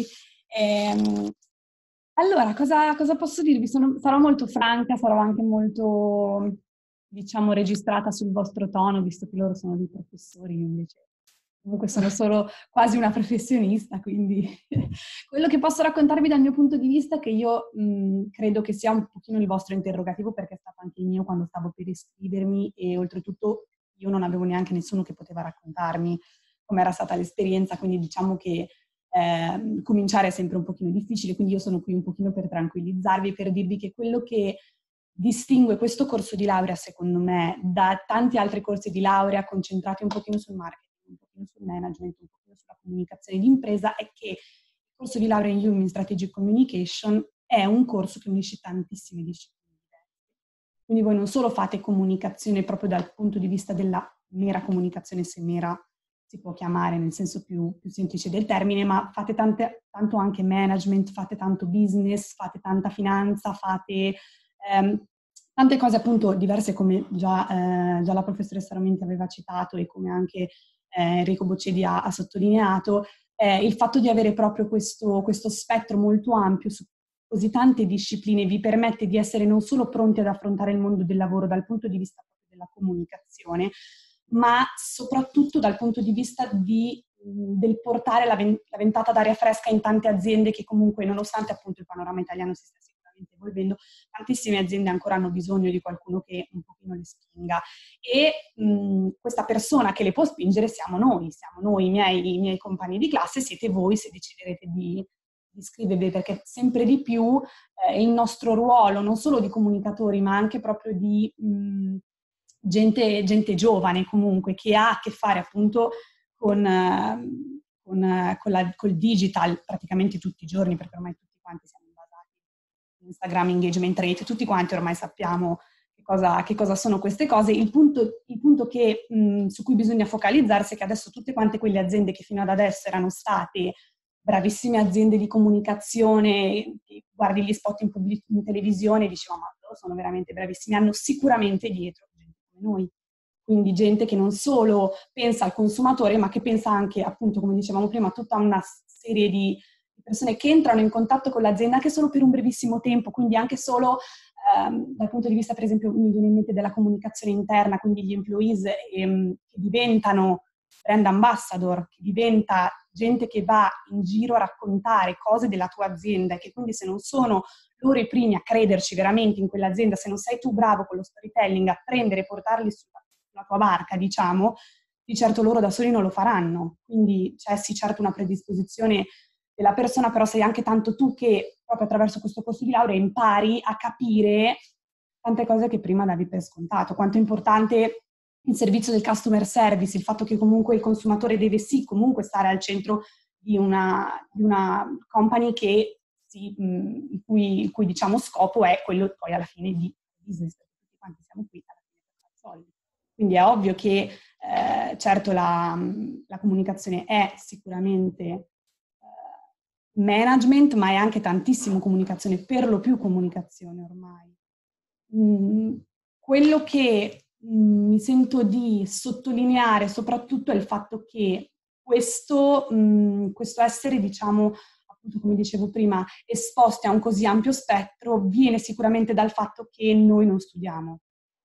Ehm, allora, cosa, cosa posso dirvi? Sono, sarò molto franca, sarò anche molto, diciamo, registrata sul vostro tono, visto che loro sono dei professori, io invece comunque sono solo quasi una professionista, quindi quello che posso raccontarvi dal mio punto di vista è che io mh, credo che sia un pochino il vostro interrogativo, perché è stato anche il mio quando stavo per iscrivermi e oltretutto io non avevo neanche nessuno che poteva raccontarmi com'era stata l'esperienza, quindi diciamo che eh, cominciare è sempre un pochino difficile, quindi io sono qui un pochino per tranquillizzarvi, per dirvi che quello che distingue questo corso di laurea, secondo me, da tanti altri corsi di laurea concentrati un pochino sul marketing, un pochino sul management, un pochino sulla comunicazione di impresa, è che il corso di laurea in Human Strategic Communication è un corso che unisce tantissime discipline diverse. Quindi voi non solo fate comunicazione proprio dal punto di vista della mera comunicazione, se mera si può chiamare nel senso più, più semplice del termine, ma fate tante, tanto anche management, fate tanto business, fate tanta finanza, fate ehm, tante cose appunto diverse, come già, eh, già la professoressa Ramenti aveva citato e come anche eh, Enrico Boccedi ha, ha sottolineato, eh, il fatto di avere proprio questo, questo spettro molto ampio su così tante discipline vi permette di essere non solo pronti ad affrontare il mondo del lavoro dal punto di vista proprio della comunicazione, ma soprattutto dal punto di vista di, del portare la, ven- la ventata d'aria fresca in tante aziende che comunque, nonostante appunto il panorama italiano si stia sicuramente evolvendo, tantissime aziende ancora hanno bisogno di qualcuno che un pochino le spinga. E mh, questa persona che le può spingere siamo noi, siamo noi, i miei, i miei compagni di classe, siete voi se deciderete di iscrivervi, perché sempre di più eh, il nostro ruolo, non solo di comunicatori, ma anche proprio di mh, gente, gente giovane comunque, che ha a che fare appunto con, eh, con, eh, con la, col digital praticamente tutti i giorni, perché ormai tutti quanti siamo basati in Instagram, engagement rate, tutti quanti ormai sappiamo che cosa, che cosa sono queste cose. Il punto, il punto che, mh, su cui bisogna focalizzarsi è che adesso tutte quante quelle aziende che fino ad adesso erano state bravissime aziende di comunicazione, guardi gli spot in, pubblic- in televisione e dicevamo ma loro sono veramente bravissimi, hanno sicuramente dietro gente come noi, quindi gente che non solo pensa al consumatore ma che pensa anche, appunto come dicevamo prima, a tutta una serie di persone che entrano in contatto con l'azienda anche solo per un brevissimo tempo, quindi anche solo ehm, dal punto di vista per esempio mi viene in mente della comunicazione interna, quindi gli employees ehm, che diventano brand ambassador, che diventa gente che va in giro a raccontare cose della tua azienda e che quindi se non sono loro i primi a crederci veramente in quell'azienda, se non sei tu bravo con lo storytelling a prendere e portarli sulla, sulla tua barca, diciamo, di certo loro da soli non lo faranno. Quindi c'è sì certo una predisposizione della persona, però sei anche tanto tu che proprio attraverso questo corso di laurea impari a capire tante cose che prima davi per scontato. Quanto è importante il servizio del customer service, il fatto che comunque il consumatore deve sì comunque stare al centro di una, di una company che sì, mh, il, cui, il cui diciamo scopo è quello poi alla fine di business, perché tutti quanti siamo qui alla fine per fare soldi. Quindi è ovvio che eh, certo la, la comunicazione è sicuramente eh, management, ma è anche tantissimo comunicazione, per lo più comunicazione ormai. Mm, quello che mi sento di sottolineare soprattutto è il fatto che questo, mh, questo essere, diciamo, appunto come dicevo prima, esposti a un così ampio spettro viene sicuramente dal fatto che noi non studiamo,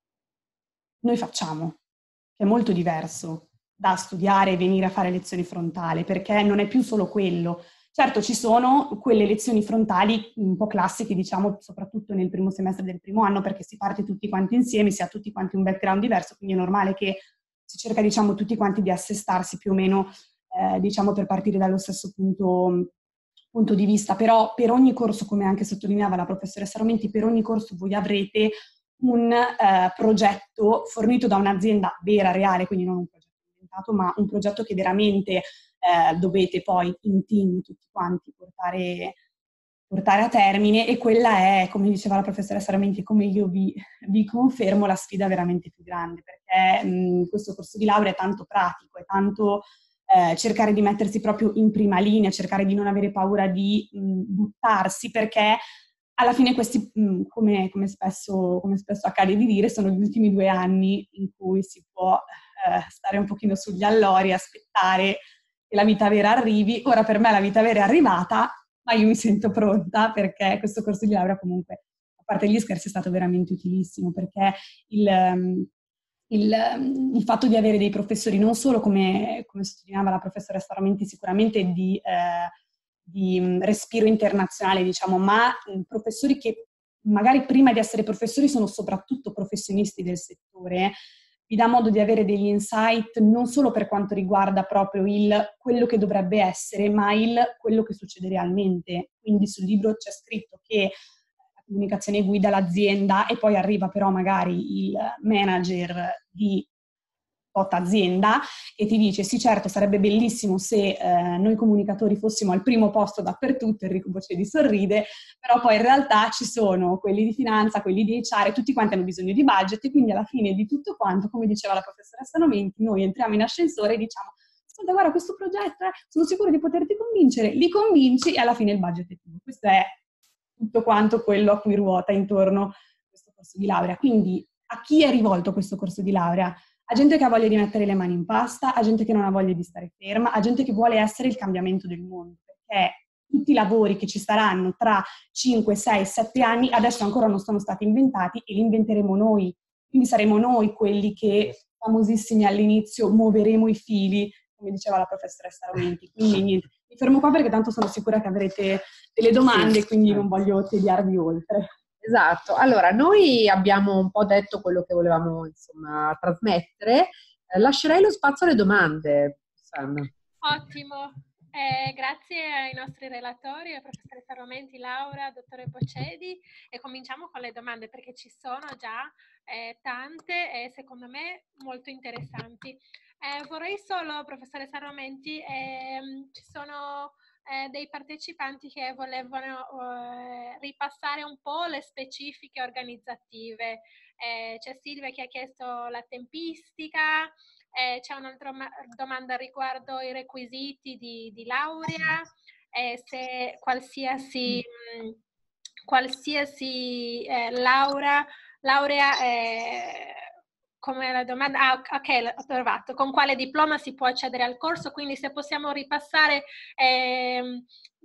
noi facciamo, che è molto diverso da studiare e venire a fare lezioni frontali, perché non è più solo quello. Certo, ci sono quelle lezioni frontali un po' classiche, diciamo, soprattutto nel primo semestre del primo anno, perché si parte tutti quanti insieme, si ha tutti quanti un background diverso, quindi è normale che si cerca, diciamo, tutti quanti di assestarsi più o meno, eh, diciamo, per partire dallo stesso punto, punto di vista. Però per ogni corso, come anche sottolineava la professoressa Romenti, per ogni corso voi avrete un eh, progetto fornito da un'azienda vera, reale, quindi non un progetto inventato, ma un progetto che veramente Eh, dovete poi in team tutti quanti portare, portare a termine, e quella è, come diceva la professoressa Ramenti, come io vi, vi confermo, la sfida veramente più grande, perché mh, questo corso di laurea è tanto pratico, è tanto eh, cercare di mettersi proprio in prima linea, cercare di non avere paura di mh, buttarsi, perché alla fine questi, mh, come, come, spesso, come spesso accade di dire, sono gli ultimi due anni in cui si può eh, stare un pochino sugli allori, aspettare che la vita vera arrivi. Ora per me la vita vera è arrivata, ma io mi sento pronta, perché questo corso di laurea comunque, a parte gli scherzi, è stato veramente utilissimo, perché il, il, il fatto di avere dei professori, non solo come, come sottolineava la professoressa Ramenti, sicuramente di, eh, di respiro internazionale, diciamo, ma professori che magari prima di essere professori sono soprattutto professionisti del settore, vi dà modo di avere degli insight non solo per quanto riguarda proprio il quello che dovrebbe essere, ma il quello che succede realmente. Quindi sul libro c'è scritto che la comunicazione guida l'azienda e poi arriva però magari il manager di tot azienda e ti dice sì certo sarebbe bellissimo se eh, noi comunicatori fossimo al primo posto dappertutto, Enrico Bocedi sorride, però poi in realtà ci sono quelli di finanza, quelli di H R, tutti quanti hanno bisogno di budget e quindi alla fine di tutto quanto, come diceva la professoressa Nomenti, noi entriamo in ascensore e diciamo ascolta guarda questo progetto, eh, sono sicuro di poterti convincere, li convinci e alla fine il budget è tuo. Questo è tutto quanto quello a cui ruota intorno questo corso di laurea. Quindi a chi è rivolto questo corso di laurea? A gente che ha voglia di mettere le mani in pasta, a gente che non ha voglia di stare ferma, a gente che vuole essere il cambiamento del mondo, perché tutti i lavori che ci saranno tra cinque, sei, sette anni adesso ancora non sono stati inventati e li inventeremo noi. Quindi saremo noi quelli che, famosissimi all'inizio, muoveremo i fili, come diceva la professoressa Romenti. Quindi niente, mi fermo qua perché tanto sono sicura che avrete delle domande, quindi non voglio tediarvi oltre. Esatto, allora noi abbiamo un po' detto quello che volevamo insomma trasmettere, eh, lascerei lo spazio alle domande. Susanna. Ottimo, eh, grazie ai nostri relatori, alla professoressa Romenti, Laura, dottore Bocedi e cominciamo con le domande perché ci sono già eh, tante e secondo me molto interessanti. Eh, vorrei solo, professoressa Romenti, ehm, ci sono Eh, dei partecipanti che volevano eh, ripassare un po' le specifiche organizzative. Eh, c'è Silvia che ha chiesto la tempistica, eh, c'è un'altra domanda riguardo i requisiti di, di laurea, eh, se qualsiasi, mh, qualsiasi eh, laurea, laurea eh, come la domanda, ah ok, ho trovato, con quale diploma si può accedere al corso, quindi se possiamo ripassare. Ehm...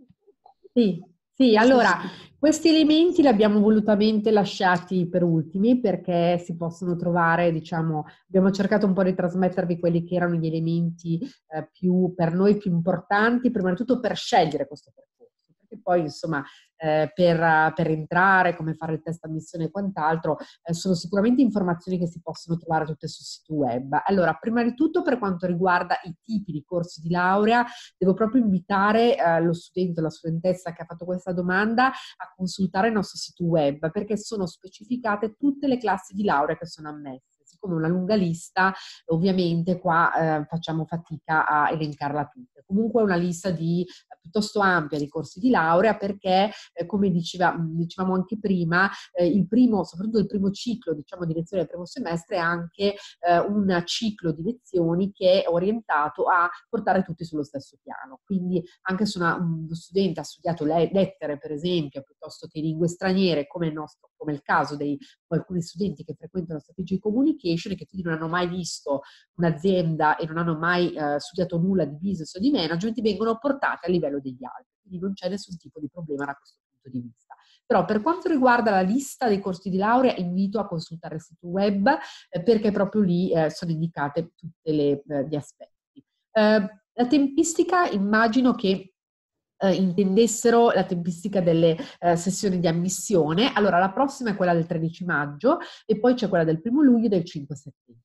Sì, sì, allora questi elementi li abbiamo volutamente lasciati per ultimi perché si possono trovare, diciamo, abbiamo cercato un po' di trasmettervi quelli che erano gli elementi eh, più per noi più importanti, prima di tutto per scegliere questo percorso, perché poi insomma eh, per, per entrare, come fare il test ammissione e quant'altro, eh, sono sicuramente informazioni che si possono trovare tutte sul sito web. Allora, prima di tutto per quanto riguarda i tipi di corsi di laurea, devo proprio invitare eh, lo studente o la studentessa che ha fatto questa domanda a consultare il nostro sito web perché sono specificate tutte le classi di laurea che sono ammesse. Siccome è una lunga lista, ovviamente qua eh, facciamo fatica a elencarla tutta. Comunque è una lista di, eh, piuttosto ampia di corsi di laurea perché, eh, come diceva, dicevamo anche prima, eh, il primo, soprattutto il primo ciclo, diciamo, di lezione del primo semestre è anche eh, un ciclo di lezioni che è orientato a portare tutti sullo stesso piano. Quindi anche se una, uno studente ha studiato le, lettere, per esempio, piuttosto che lingue straniere, come il nostro, come il caso di alcuni studenti che frequentano Strategic Communication e che quindi non hanno mai visto un'azienda e non hanno mai eh, studiato nulla di business o di management, vengono portati a livello degli altri. Quindi non c'è nessun tipo di problema da questo punto di vista. Però per quanto riguarda la lista dei corsi di laurea, invito a consultare il sito web eh, perché proprio lì eh, sono indicate tutti eh, gli aspetti. Eh, la tempistica immagino che eh, intendessero la tempistica delle eh, sessioni di ammissione. Allora la prossima è quella del tredici maggio e poi c'è quella del primo luglio e del cinque settembre.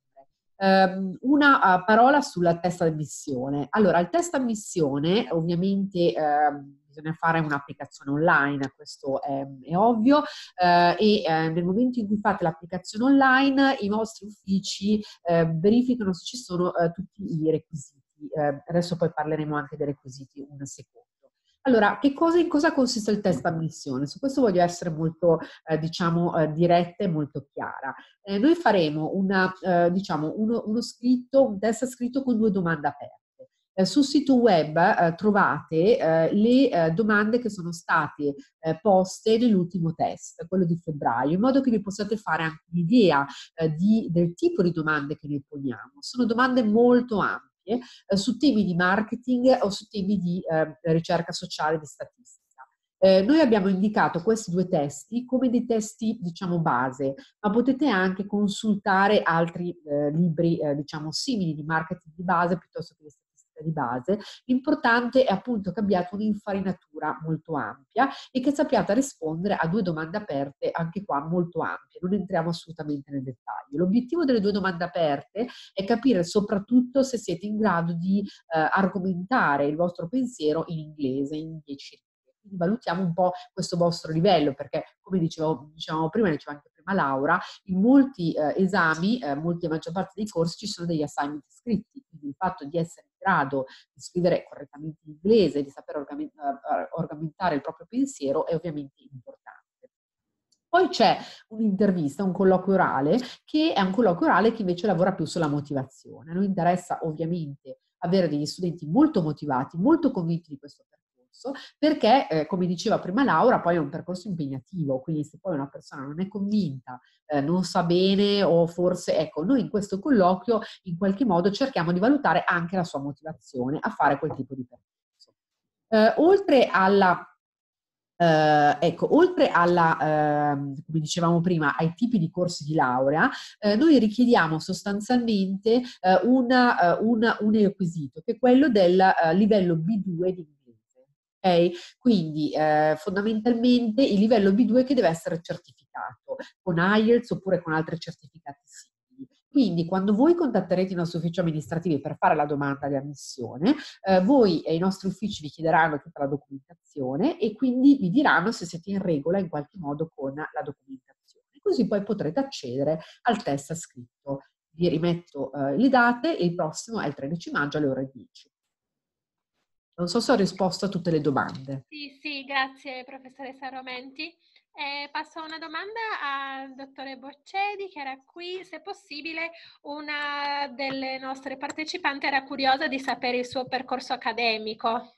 Um, una uh, parola sulla test ammissione. Allora, il test ammissione ovviamente uh, bisogna fare un'applicazione online, questo è, è ovvio, uh, e uh, nel momento in cui fate l'applicazione online i vostri uffici uh, verificano se ci sono uh, tutti i requisiti. Uh, adesso poi parleremo anche dei requisiti un secondo. Allora, che cosa, in cosa consiste il test ammissione? Su questo voglio essere molto, eh, diciamo, eh, diretta e molto chiara. Eh, noi faremo una, eh, diciamo, uno, uno scritto, un test scritto con due domande aperte. Eh, sul sito web eh, trovate eh, le eh, domande che sono state eh, poste nell'ultimo test, quello di febbraio, in modo che vi possiate fare anche un'idea eh, di, del tipo di domande che noi poniamo. Sono domande molto ampie. Eh, su temi di marketing o su temi di eh, ricerca sociale, di statistica. Eh, noi abbiamo indicato questi due testi come dei testi, diciamo, base, ma potete anche consultare altri eh, libri, eh, diciamo, simili di marketing di base piuttosto che di statistica conoscenza di base. L'importante è appunto che abbiate un'infarinatura molto ampia e che sappiate rispondere a due domande aperte, anche qua molto ampie, non entriamo assolutamente nel dettaglio. L'obiettivo delle due domande aperte è capire soprattutto se siete in grado di eh, argomentare il vostro pensiero in inglese, in dieci righe. Quindi valutiamo un po' questo vostro livello, perché come dicevo, dicevamo prima, diceva anche prima Laura, in molti eh, esami, eh, molti, la maggior parte dei corsi ci sono degli assignment scritti, quindi il fatto di essere in grado di scrivere correttamente in inglese, di saper argomentare il proprio pensiero è ovviamente importante. Poi c'è un'intervista, un colloquio orale, che è un colloquio orale che invece lavora più sulla motivazione. A noi interessa ovviamente avere degli studenti molto motivati, molto convinti di questo percorso, perché, eh, come diceva prima Laura, poi è un percorso impegnativo, quindi se poi una persona non è convinta, eh, non sa bene o forse, ecco, noi in questo colloquio in qualche modo cerchiamo di valutare anche la sua motivazione a fare quel tipo di percorso. Eh, oltre alla Uh, ecco, oltre alla, uh, come dicevamo prima, ai tipi di corsi di laurea, uh, noi richiediamo sostanzialmente uh, una, uh, una, un requisito, che è quello del uh, livello B due di inglese. Okay? Quindi uh, fondamentalmente il livello B due che deve essere certificato con I E L T S oppure con altri certificati simili. Quindi quando voi contatterete i nostri uffici amministrativi per fare la domanda di ammissione, eh, voi e i nostri uffici vi chiederanno tutta la documentazione e quindi vi diranno se siete in regola in qualche modo con la documentazione. Così poi potrete accedere al test scritto. Vi rimetto eh, le date e il prossimo è il tredici maggio alle ore dieci. Non so se ho risposto a tutte le domande. Sì, sì, grazie professoressa Romenti. Eh, passo a una domanda al dottore Boccedi che era qui. Se possibile, una delle nostre partecipanti era curiosa di sapere il suo percorso accademico.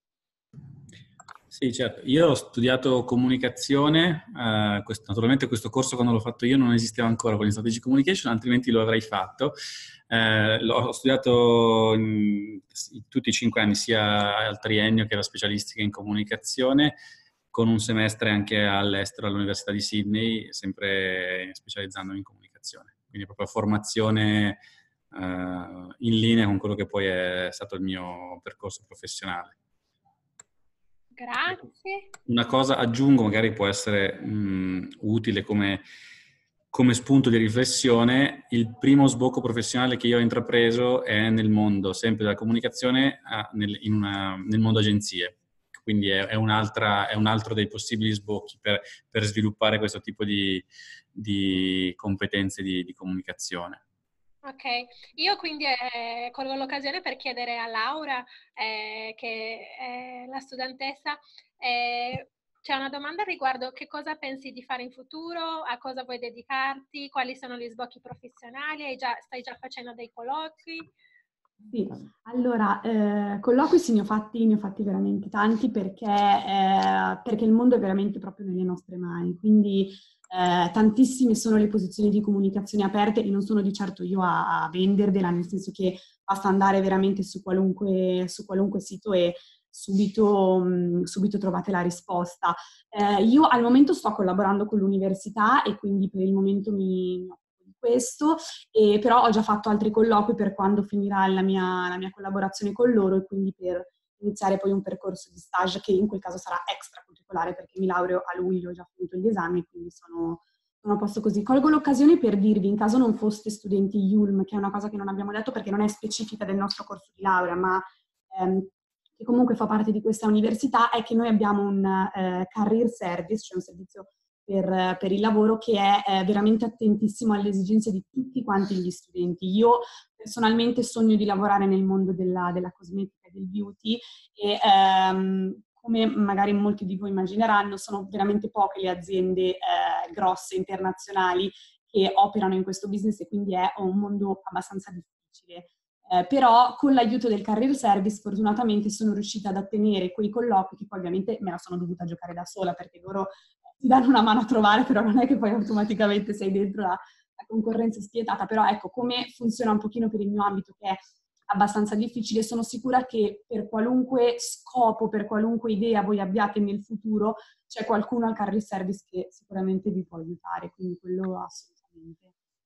Sì, certo. Io ho studiato comunicazione, eh, questo, naturalmente questo corso quando l'ho fatto io non esisteva ancora con Strategic Communication, altrimenti lo avrei fatto. Eh, l'ho studiato in, in tutti i cinque anni, sia al triennio che alla specialistica in comunicazione, con un semestre anche all'estero all'Università di Sydney, sempre specializzandomi in comunicazione. Quindi proprio formazione eh, in linea con quello che poi è stato il mio percorso professionale. Grazie. Una cosa aggiungo, magari può essere mh, utile come, come spunto di riflessione. Il primo sbocco professionale che io ho intrapreso è nel mondo, sempre della comunicazione, a, nel, in una, nel mondo agenzie. Quindi è, è, un'altra, è un altro dei possibili sbocchi per, per sviluppare questo tipo di, di competenze di, di comunicazione. Ok, io quindi eh, colgo l'occasione per chiedere a Laura, eh, che è la studentessa, eh, c'è una domanda riguardo che cosa pensi di fare in futuro, a cosa vuoi dedicarti, quali sono gli sbocchi professionali, hai già, stai già facendo dei colloqui? Sì, allora, eh, colloqui sì, ne ho fatti, ne ho fatti veramente tanti perché, eh, perché il mondo è veramente proprio nelle nostre mani, quindi eh, tantissime sono le posizioni di comunicazione aperte e non sono di certo io a, a vendervela, nel senso che basta andare veramente su qualunque, su qualunque sito e subito, mh, subito trovate la risposta. Eh, io al momento sto collaborando con l'università e quindi per il momento mi, mi occupo di questo, e però ho già fatto altri colloqui per quando finirà la mia, la mia collaborazione con loro e quindi per iniziare poi un percorso di stage che in quel caso sarà extracurricolare perché mi laureo a luglio, ho già finito gli esami, quindi sono, sono a posto così. Colgo l'occasione per dirvi, in caso non foste studenti U L M, che è una cosa che non abbiamo detto perché non è specifica del nostro corso di laurea, ma ehm, che comunque fa parte di questa università, è che noi abbiamo un eh, career service, cioè un servizio per, per il lavoro che è eh, veramente attentissimo alle esigenze di tutti quanti gli studenti. Io personalmente sogno di lavorare nel mondo della, della cosmetica e del beauty e ehm, come magari molti di voi immagineranno, sono veramente poche le aziende eh, grosse, internazionali, che operano in questo business e quindi è un mondo abbastanza difficile. Eh, però con l'aiuto del Career Service fortunatamente sono riuscita ad ottenere quei colloqui che poi ovviamente me la sono dovuta giocare da sola perché loro ti danno una mano a trovare, però non è che poi automaticamente sei dentro la, la concorrenza spietata. Però ecco, come funziona un pochino per il mio ambito che è abbastanza difficile, sono sicura che per qualunque scopo, per qualunque idea voi abbiate nel futuro, c'è qualcuno al Career Service che sicuramente vi può aiutare, quindi quello assolutamente.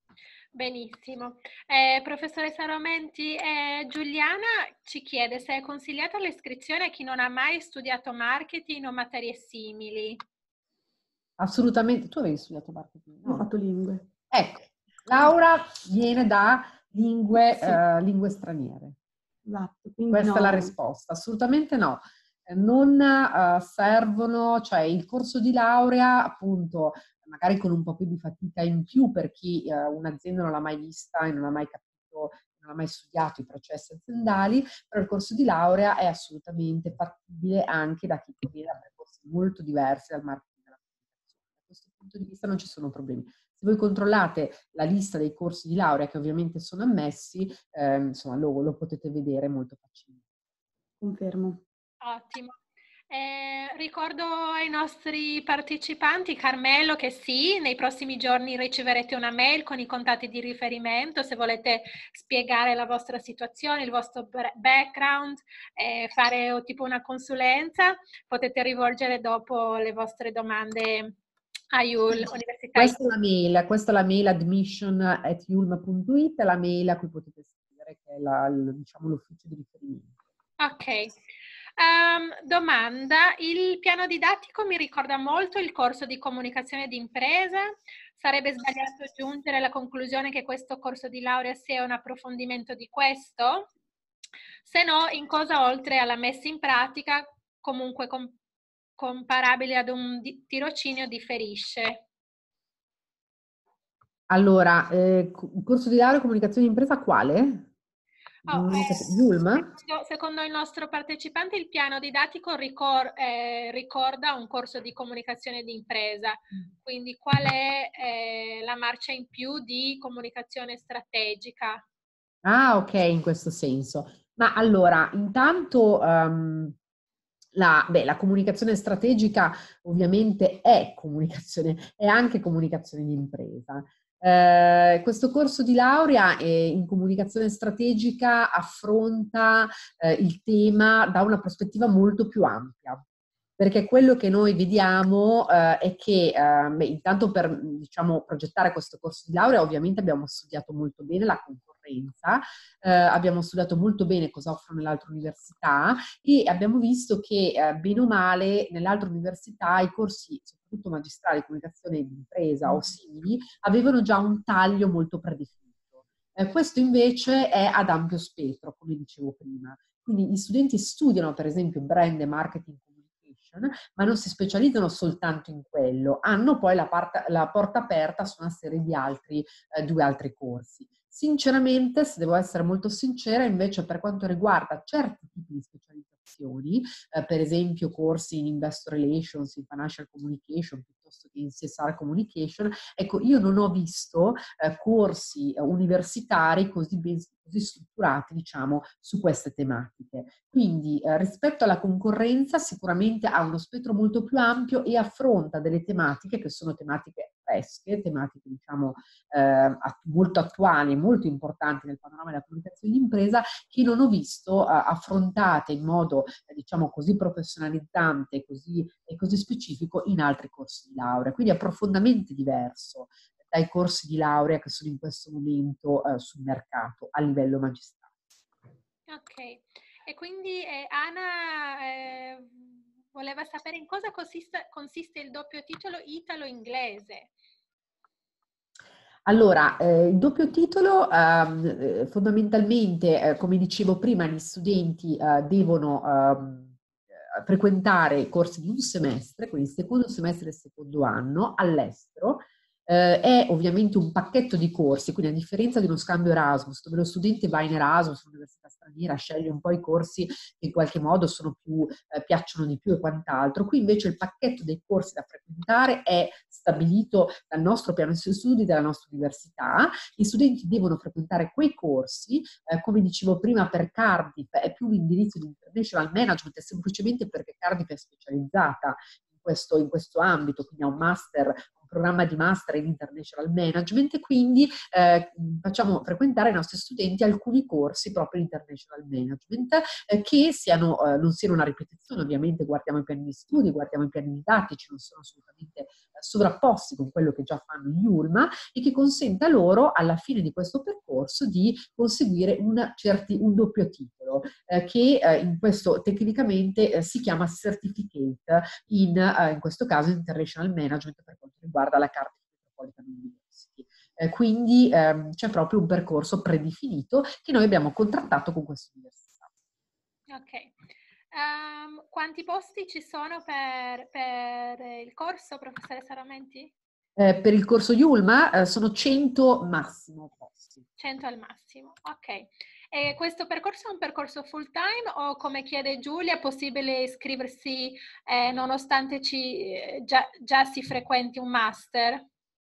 Benissimo. Eh, professoressa Romenti, eh, Giuliana ci chiede se è consigliata l'iscrizione a chi non ha mai studiato marketing o materie simili. Assolutamente. Tu avevi studiato marketing? No. Ho fatto lingue. Ecco, Laura viene da lingue, Sì. eh, lingue straniere. Esatto. Quindi Questa no. è la risposta. Assolutamente no. Non uh, servono, cioè il corso di laurea, appunto, magari con un po' più di fatica in più per chi uh, un'azienda non l'ha mai vista e non ha mai capito, non ha mai studiato i processi aziendali, però il corso di laurea è assolutamente fattibile anche da chi proviene da percorsi molto diversi dal marketing della comunicazione. Da questo punto di vista non ci sono problemi. Se voi controllate la lista dei corsi di laurea che ovviamente sono ammessi, eh, insomma lo, lo potete vedere molto facilmente. Confermo. Ottimo. Eh, ricordo ai nostri partecipanti, Carmelo, che sì, nei prossimi giorni riceverete una mail con i contatti di riferimento se volete spiegare la vostra situazione, il vostro background, eh, fare tipo una consulenza, potete rivolgere dopo le vostre domande a Yul, Università. Questa è la mail, questa è la mail admission at yulm punto it, è la mail a cui potete scrivere, che è la, il, diciamo, l'ufficio di riferimento. Ok. Um, domanda, il piano didattico mi ricorda molto il corso di comunicazione d'impresa. Sarebbe sbagliato giungere alla conclusione che questo corso di laurea sia un approfondimento di questo? Se no, in cosa oltre alla messa in pratica, comunque com- comparabile ad un di- tirocinio, differisce? Allora, eh, il corso di laurea comunicazione d'impresa quale? Oh, eh, Yulm? secondo, secondo il nostro partecipante il piano didattico ricor- eh, ricorda un corso di comunicazione di impresa, quindi qual è eh, la marcia in più di comunicazione strategica? Ah, ok, in questo senso. Ma allora, intanto um, la, beh, la comunicazione strategica ovviamente è comunicazione, è anche comunicazione di impresa. Eh, questo corso di laurea eh, in comunicazione strategica affronta eh, il tema da una prospettiva molto più ampia, perché quello che noi vediamo eh, è che eh, beh, intanto per diciamo, progettare questo corso di laurea ovviamente abbiamo studiato molto bene la concorrenza, eh, abbiamo studiato molto bene cosa offrono le altre università e abbiamo visto che eh, bene o male nelle altre università i corsi, soprattutto magistrali, comunicazione di impresa o simili, avevano già un taglio molto predefinito. Eh, questo invece è ad ampio spettro, come dicevo prima. Quindi gli studenti studiano per esempio brand e marketing communication, ma non si specializzano soltanto in quello, hanno poi la, part- la porta aperta su una serie di altri, eh, due altri corsi. Sinceramente, se devo essere molto sincera, invece per quanto riguarda certi tipi di specializzazioni, eh, per esempio corsi in Investor Relations, in Financial Communication, piuttosto che in C S R Communication, ecco, io non ho visto eh, corsi eh, universitari così ben così strutturati, diciamo, su queste tematiche. Quindi eh, rispetto alla concorrenza sicuramente ha uno spettro molto più ampio e affronta delle tematiche che sono tematiche fresche, tematiche diciamo eh, molto attuali e molto importanti nel panorama della comunicazione d'impresa che non ho visto eh, affrontate in modo eh, diciamo così professionalizzante e così, e così specifico in altri corsi di laurea. Quindi è profondamente diverso dai corsi di laurea che sono in questo momento eh, sul mercato a livello magistrale. Ok, e quindi eh, Anna eh, voleva sapere in cosa consiste, consiste il doppio titolo italo-inglese. Allora, eh, il doppio titolo ehm, fondamentalmente, eh, come dicevo prima, gli studenti eh, devono ehm, frequentare corsi di un semestre, quindi il secondo semestre e il secondo anno all'estero. Eh, è ovviamente un pacchetto di corsi, quindi a differenza di uno scambio Erasmus, dove lo studente va in Erasmus, all'università straniera, sceglie un po' i corsi che in qualche modo sono più, eh, piacciono di più e quant'altro. Qui invece il pacchetto dei corsi da frequentare è stabilito dal nostro piano di studi, dalla nostra università. Gli studenti devono frequentare quei corsi, eh, come dicevo prima per Cardiff è più l'indirizzo di International Management, è semplicemente perché Cardiff è specializzata in questo, in questo ambito, quindi ha un master programma di Master in International Management e quindi eh, facciamo frequentare ai nostri studenti alcuni corsi proprio in International Management eh, che siano, eh, non siano una ripetizione, ovviamente guardiamo i piani di studi, guardiamo i piani didattici, non sono assolutamente eh, sovrapposti con quello che già fanno gli U L M A e che consenta loro alla fine di questo percorso di conseguire una certi, un doppio titolo eh, che eh, in questo tecnicamente eh, si chiama Certificate in, eh, in questo caso International Management per quanto riguarda la Cardiff Metropolitan University. Eh, quindi ehm, c'è proprio un percorso predefinito che noi abbiamo contrattato con questa università. Ok. Um, quanti posti ci sono per, per il corso, professoressa Ramenti? Eh, per il corso I U L M A eh, sono cento massimo posti. cento al massimo, ok. E questo percorso è un percorso full time o, come chiede Giulia, è possibile iscriversi eh, nonostante ci, eh, già, già si frequenti un master?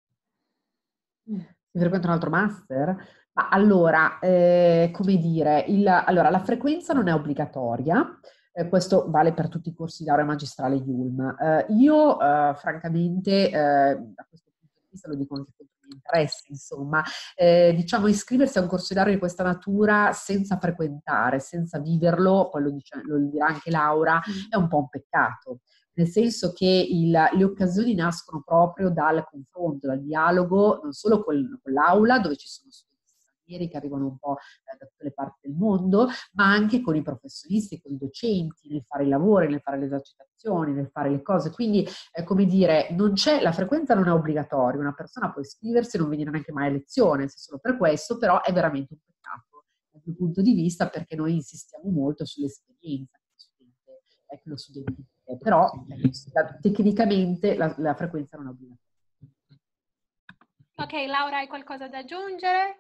Si frequenta un altro master? Ma allora, eh, come dire, il, allora, la frequenza non è obbligatoria, eh, questo vale per tutti i corsi di laurea magistrale I U L M. Eh, io, eh, francamente, eh, da questo punto di vista lo dico anche contro i miei interessi, insomma, eh, diciamo iscriversi a un corso di laurea di questa natura senza frequentare, senza viverlo, poi lo, dice, lo dirà anche Laura, è un po' un peccato. Nel senso che il, le occasioni nascono proprio dal confronto, dal dialogo, non solo con, con l'aula, dove ci sono studenti stranieri che arrivano un po' eh, da tutte le parti del mondo, ma anche con i professionisti, con i docenti, nel fare i lavori, nel fare le esercitazioni, nel fare le cose. Quindi, eh, come dire, non c'è, la frequenza non è obbligatoria, una persona può iscriversi e non venire neanche mai a lezione, se solo per questo, però è veramente un peccato dal mio punto di vista perché noi insistiamo molto sull'esperienza che lo studente, eh, che lo studente però eh, tecnicamente la, la frequenza non è obbligatoria. Ok, Laura, hai qualcosa da aggiungere?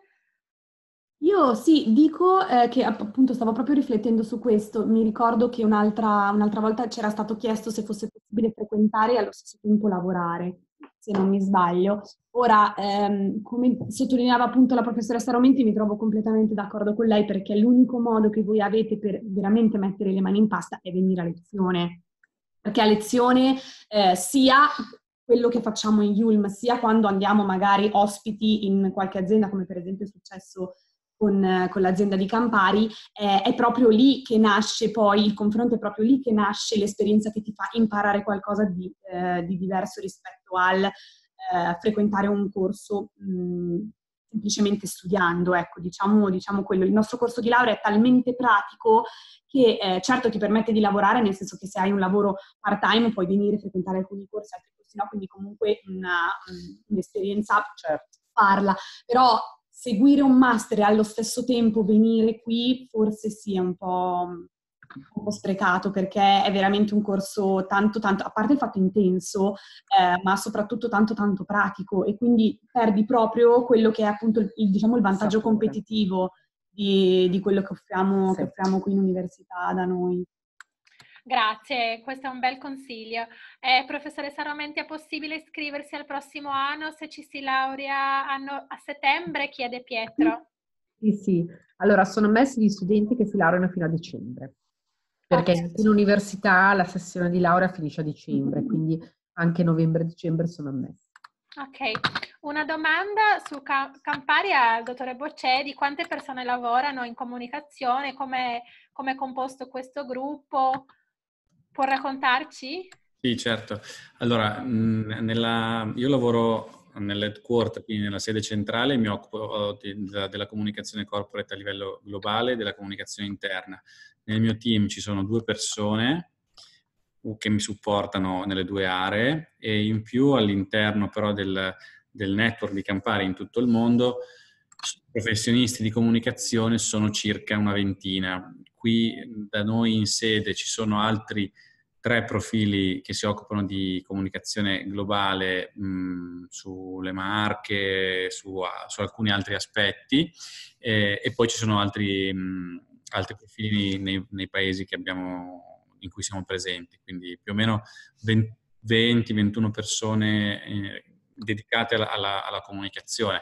Io sì, dico eh, che appunto stavo proprio riflettendo su questo. Mi ricordo che un'altra un'altra volta c'era stato chiesto se fosse possibile frequentare e allo stesso tempo lavorare, se non mi sbaglio. Ora, ehm, come sottolineava appunto la professoressa Romenti, mi trovo completamente d'accordo con lei perché l'unico modo che voi avete per veramente mettere le mani in pasta è venire a lezione. Perché a lezione eh, sia quello che facciamo in I U L M, sia quando andiamo magari ospiti in qualche azienda, come per esempio è successo con, con l'azienda di Campari, eh, è proprio lì che nasce poi, il confronto è proprio lì che nasce l'esperienza che ti fa imparare qualcosa di, eh, di diverso rispetto al eh, frequentare un corso mh, semplicemente studiando, ecco, diciamo, diciamo quello. Il nostro corso di laurea è talmente pratico che eh, certo ti permette di lavorare, nel senso che se hai un lavoro part-time puoi venire a frequentare alcuni corsi, altri corsi no, quindi comunque una, un'esperienza certo, parla. Però seguire un master e allo stesso tempo venire qui forse sì è un po', un po' sprecato perché è veramente un corso tanto tanto, a parte il fatto intenso, eh, ma soprattutto tanto tanto pratico e quindi perdi proprio quello che è appunto il, il, diciamo, il vantaggio Sapore. competitivo di, di quello che offriamo, sì. che offriamo qui in università da noi. Grazie, questo è un bel consiglio. Eh, professoressa Romenti, è possibile iscriversi al prossimo anno se ci si laurea a, no- a settembre? Chiede Pietro. Sì, sì. Allora, sono ammessi gli studenti che si laureano fino a dicembre, perché in alcune università la sessione di laurea finisce a dicembre, quindi anche novembre e dicembre sono ammessi. Ok, una domanda su Campari al dottore Boccedi: quante persone lavorano in comunicazione? Come è composto questo gruppo? Può raccontarci? Sì, certo. Allora, nella, io lavoro nell'headquarter, quindi nella sede centrale, mi occupo della, della comunicazione corporate a livello globale e della comunicazione interna. Nel mio team ci sono due persone che mi supportano nelle due aree e in più all'interno però del, del network di Campari in tutto il mondo professionisti di comunicazione sono circa una ventina. Qui da noi in sede ci sono altri tre profili che si occupano di comunicazione globale mh, sulle marche, su, su alcuni altri aspetti eh, e poi ci sono altri, mh, altri profili nei, nei paesi che abbiamo, in cui siamo presenti, quindi più o meno venti ventuno persone eh, dedicate alla, alla, alla comunicazione.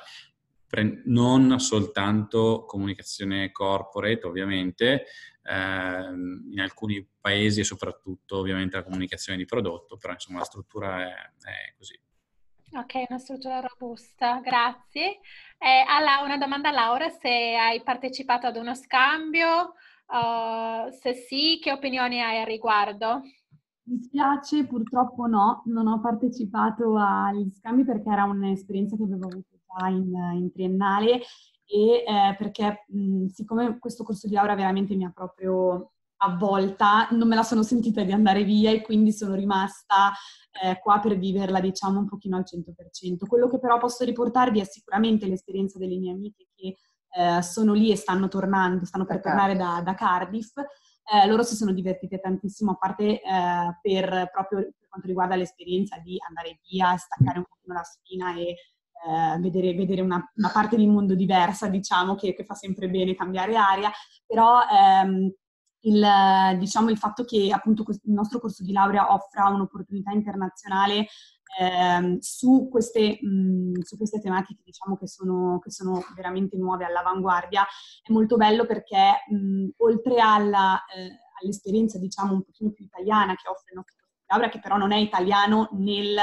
Non soltanto comunicazione corporate, ovviamente, eh, in alcuni paesi e soprattutto ovviamente la comunicazione di prodotto, però insomma la struttura è, è così. Ok, una struttura robusta, grazie. Eh, alla- una domanda a Laura, se hai partecipato ad uno scambio, uh, se sì, che opinioni hai al riguardo? Mi spiace, purtroppo no, non ho partecipato agli scambi perché era un'esperienza che avevo avuto già in, in triennale e eh, perché mh, siccome questo corso di laurea veramente mi ha proprio avvolta, non me la sono sentita di andare via e quindi sono rimasta eh, qua per viverla, diciamo, un pochino al cento per cento. Quello che però posso riportarvi è sicuramente l'esperienza delle mie amiche che eh, sono lì e stanno tornando, stanno per tornare da, da Cardiff. Eh, loro si sono divertite tantissimo, a parte eh, per proprio per quanto riguarda l'esperienza di andare via, staccare un pochino la spina e eh, vedere, vedere una, una parte di mondo diversa, diciamo, che, che fa sempre bene cambiare aria, però ehm, il, diciamo, il fatto che appunto il nostro corso di laurea offra un'opportunità internazionale ehm, su, queste, mh, su queste tematiche, diciamo, che sono, che sono veramente nuove, all'avanguardia, è molto bello perché mh, oltre alla, eh, all'esperienza, diciamo, un pochino più italiana che offre il nostro corso di laurea, che però non è italiano nel,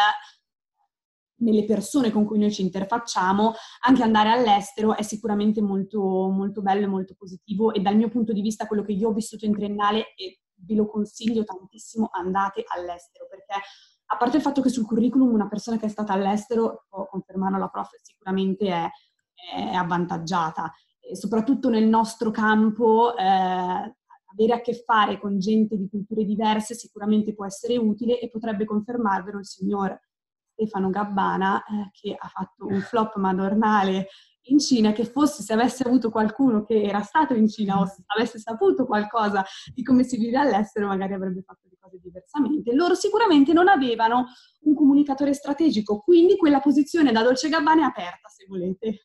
nelle persone con cui noi ci interfacciamo, anche andare all'estero è sicuramente molto, molto bello e molto positivo, e dal mio punto di vista quello che io ho vissuto in triennale, e ve lo consiglio tantissimo, andate all'estero, perché a parte il fatto che sul curriculum una persona che è stata all'estero, può confermarlo la prof, sicuramente è, è avvantaggiata, e soprattutto nel nostro campo eh, avere a che fare con gente di culture diverse sicuramente può essere utile, e potrebbe confermarvelo il signor Stefano Gabbana, eh, che ha fatto un flop madornale in Cina, che fosse, se avesse avuto qualcuno che era stato in Cina o avesse saputo qualcosa di come si vive all'estero, magari avrebbe fatto le cose diversamente. Loro sicuramente non avevano un comunicatore strategico, quindi quella posizione da Dolce Gabbana è aperta, se volete.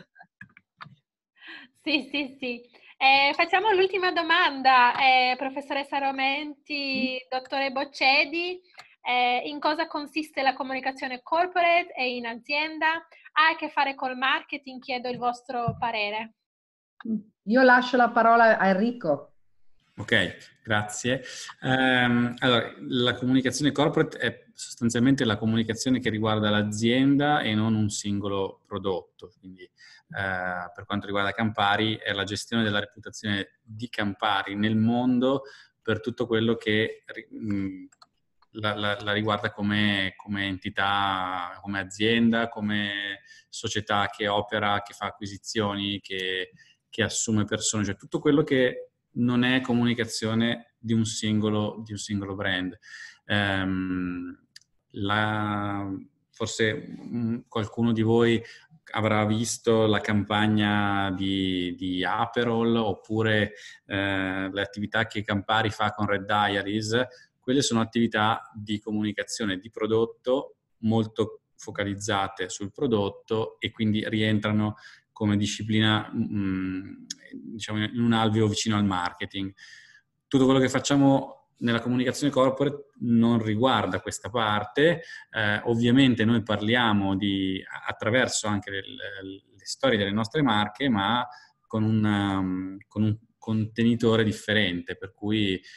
Sì, sì, sì. Eh, facciamo l'ultima domanda, eh, professoressa Romenti, dottore Boccedi. Eh, in cosa consiste la comunicazione corporate e in azienda? Ha a che fare col marketing? Chiedo il vostro parere. Io lascio la parola a Enrico. Ok, grazie. Um, allora, la comunicazione corporate è sostanzialmente la comunicazione che riguarda l'azienda e non un singolo prodotto. Quindi, uh, per quanto riguarda Campari, è la gestione della reputazione di Campari nel mondo per tutto quello che mh, la, la, la riguarda come, come entità, come azienda, come società che opera, che fa acquisizioni, che, che assume persone, cioè tutto quello che non è comunicazione di un singolo, di un singolo brand. Um, la, forse mh, qualcuno di voi avrà visto la campagna di, di Aperol, oppure eh, le attività che Campari fa con Red Diaries. Quelle sono attività di comunicazione di prodotto molto focalizzate sul prodotto, e quindi rientrano come disciplina mh, diciamo in un alveo vicino al marketing. Tutto quello che facciamo nella comunicazione corporate non riguarda questa parte. Eh, ovviamente noi parliamo di, attraverso anche le, le storie delle nostre marche, ma con un, um, con un contenitore differente, per cui eh,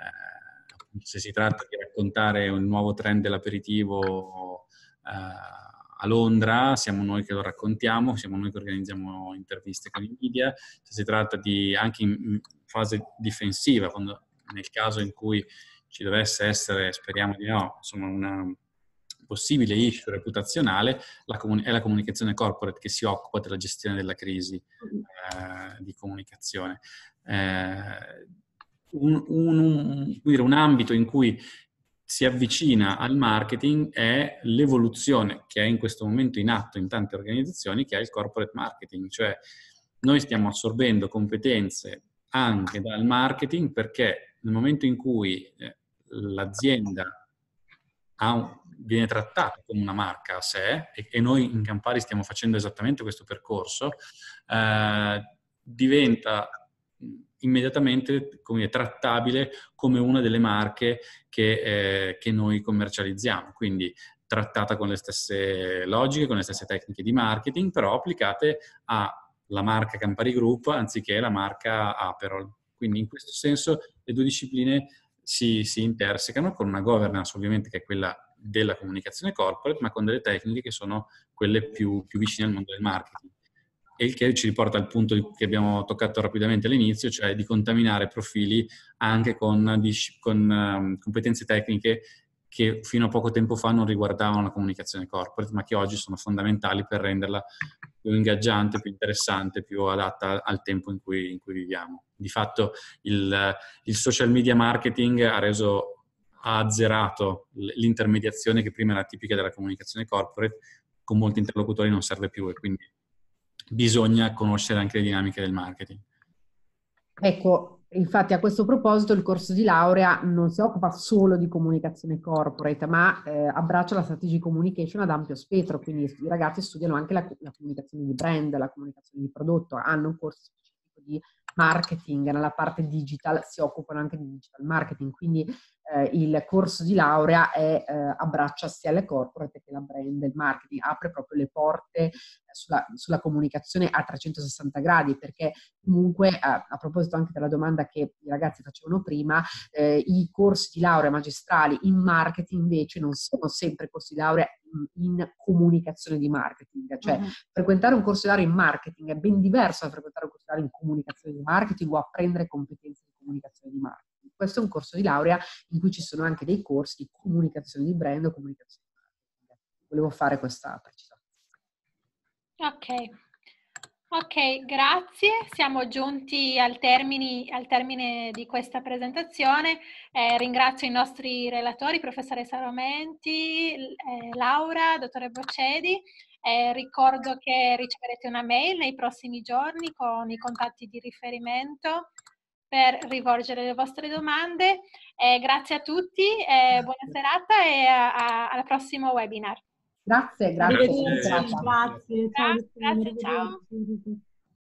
se si tratta di raccontare un nuovo trend dell'aperitivo eh, a Londra, siamo noi che lo raccontiamo, siamo noi che organizziamo interviste con i media. Se si tratta di, anche in fase difensiva, quando, nel caso in cui ci dovesse essere, speriamo di no, insomma una possibile issue reputazionale, la comuni- è la comunicazione corporate che si occupa della gestione della crisi eh, di comunicazione. Eh, un, un, un, dire, un ambito in cui si avvicina al marketing è l'evoluzione che è in questo momento in atto in tante organizzazioni, che è il corporate marketing, cioè noi stiamo assorbendo competenze anche dal marketing, perché nel momento in cui eh, l'azienda ha un, viene trattata come una marca a sé, e, e noi in Campari stiamo facendo esattamente questo percorso, eh, diventa immediatamente, come dire, trattabile come una delle marche che, eh, che noi commercializziamo, quindi trattata con le stesse logiche, con le stesse tecniche di marketing, però applicate alla marca Campari Group anziché la marca Aperol. Quindi in questo senso le due discipline si, si intersecano, con una governance ovviamente che è quella della comunicazione corporate, ma con delle tecniche che sono quelle più, più vicine al mondo del marketing. E il che ci riporta al punto che abbiamo toccato rapidamente all'inizio, cioè di contaminare profili anche con, con um, competenze tecniche che fino a poco tempo fa non riguardavano la comunicazione corporate, ma che oggi sono fondamentali per renderla più ingaggiante, più interessante, più adatta al tempo in cui, in cui viviamo. Di fatto il, il social media marketing ha reso, ha azzerato l'intermediazione che prima era tipica della comunicazione corporate, con molti interlocutori non serve più e quindi bisogna conoscere anche le dinamiche del marketing. Ecco, infatti a questo proposito il corso di laurea non si occupa solo di comunicazione corporate, ma eh, abbraccia la strategic communication ad ampio spettro, quindi i ragazzi studiano anche la, la comunicazione di brand, la comunicazione di prodotto, hanno un corso specifico di marketing, nella parte digital si occupano anche di digital marketing, quindi eh, il corso di laurea è, eh, abbraccia sia le corporate che la brand, il marketing, apre proprio le porte sulla, sulla comunicazione a trecentosessanta gradi, perché comunque a, a proposito anche della domanda che i ragazzi facevano prima, eh, i corsi di laurea magistrali in marketing invece non sono sempre corsi di laurea in, in comunicazione di marketing, cioè uh-huh. frequentare un corso di laurea in marketing è ben diverso da frequentare un corso di laurea in comunicazione di marketing o apprendere competenze di comunicazione di marketing. Questo è un corso di laurea in cui ci sono anche dei corsi di comunicazione di brand o comunicazione di marketing. Volevo fare questa precisazione. Ok. Ok, grazie. Siamo giunti al termine, al termine di questa presentazione. Eh, ringrazio i nostri relatori, professoressa Romenti, eh, Laura, dottore Boccedi. Eh, ricordo che riceverete una mail nei prossimi giorni con i contatti di riferimento per rivolgere le vostre domande. Eh, grazie a tutti, eh, buona serata e al prossimo webinar. Grazie, grazie. Grazie, grazie. Ciao, grazie, ciao.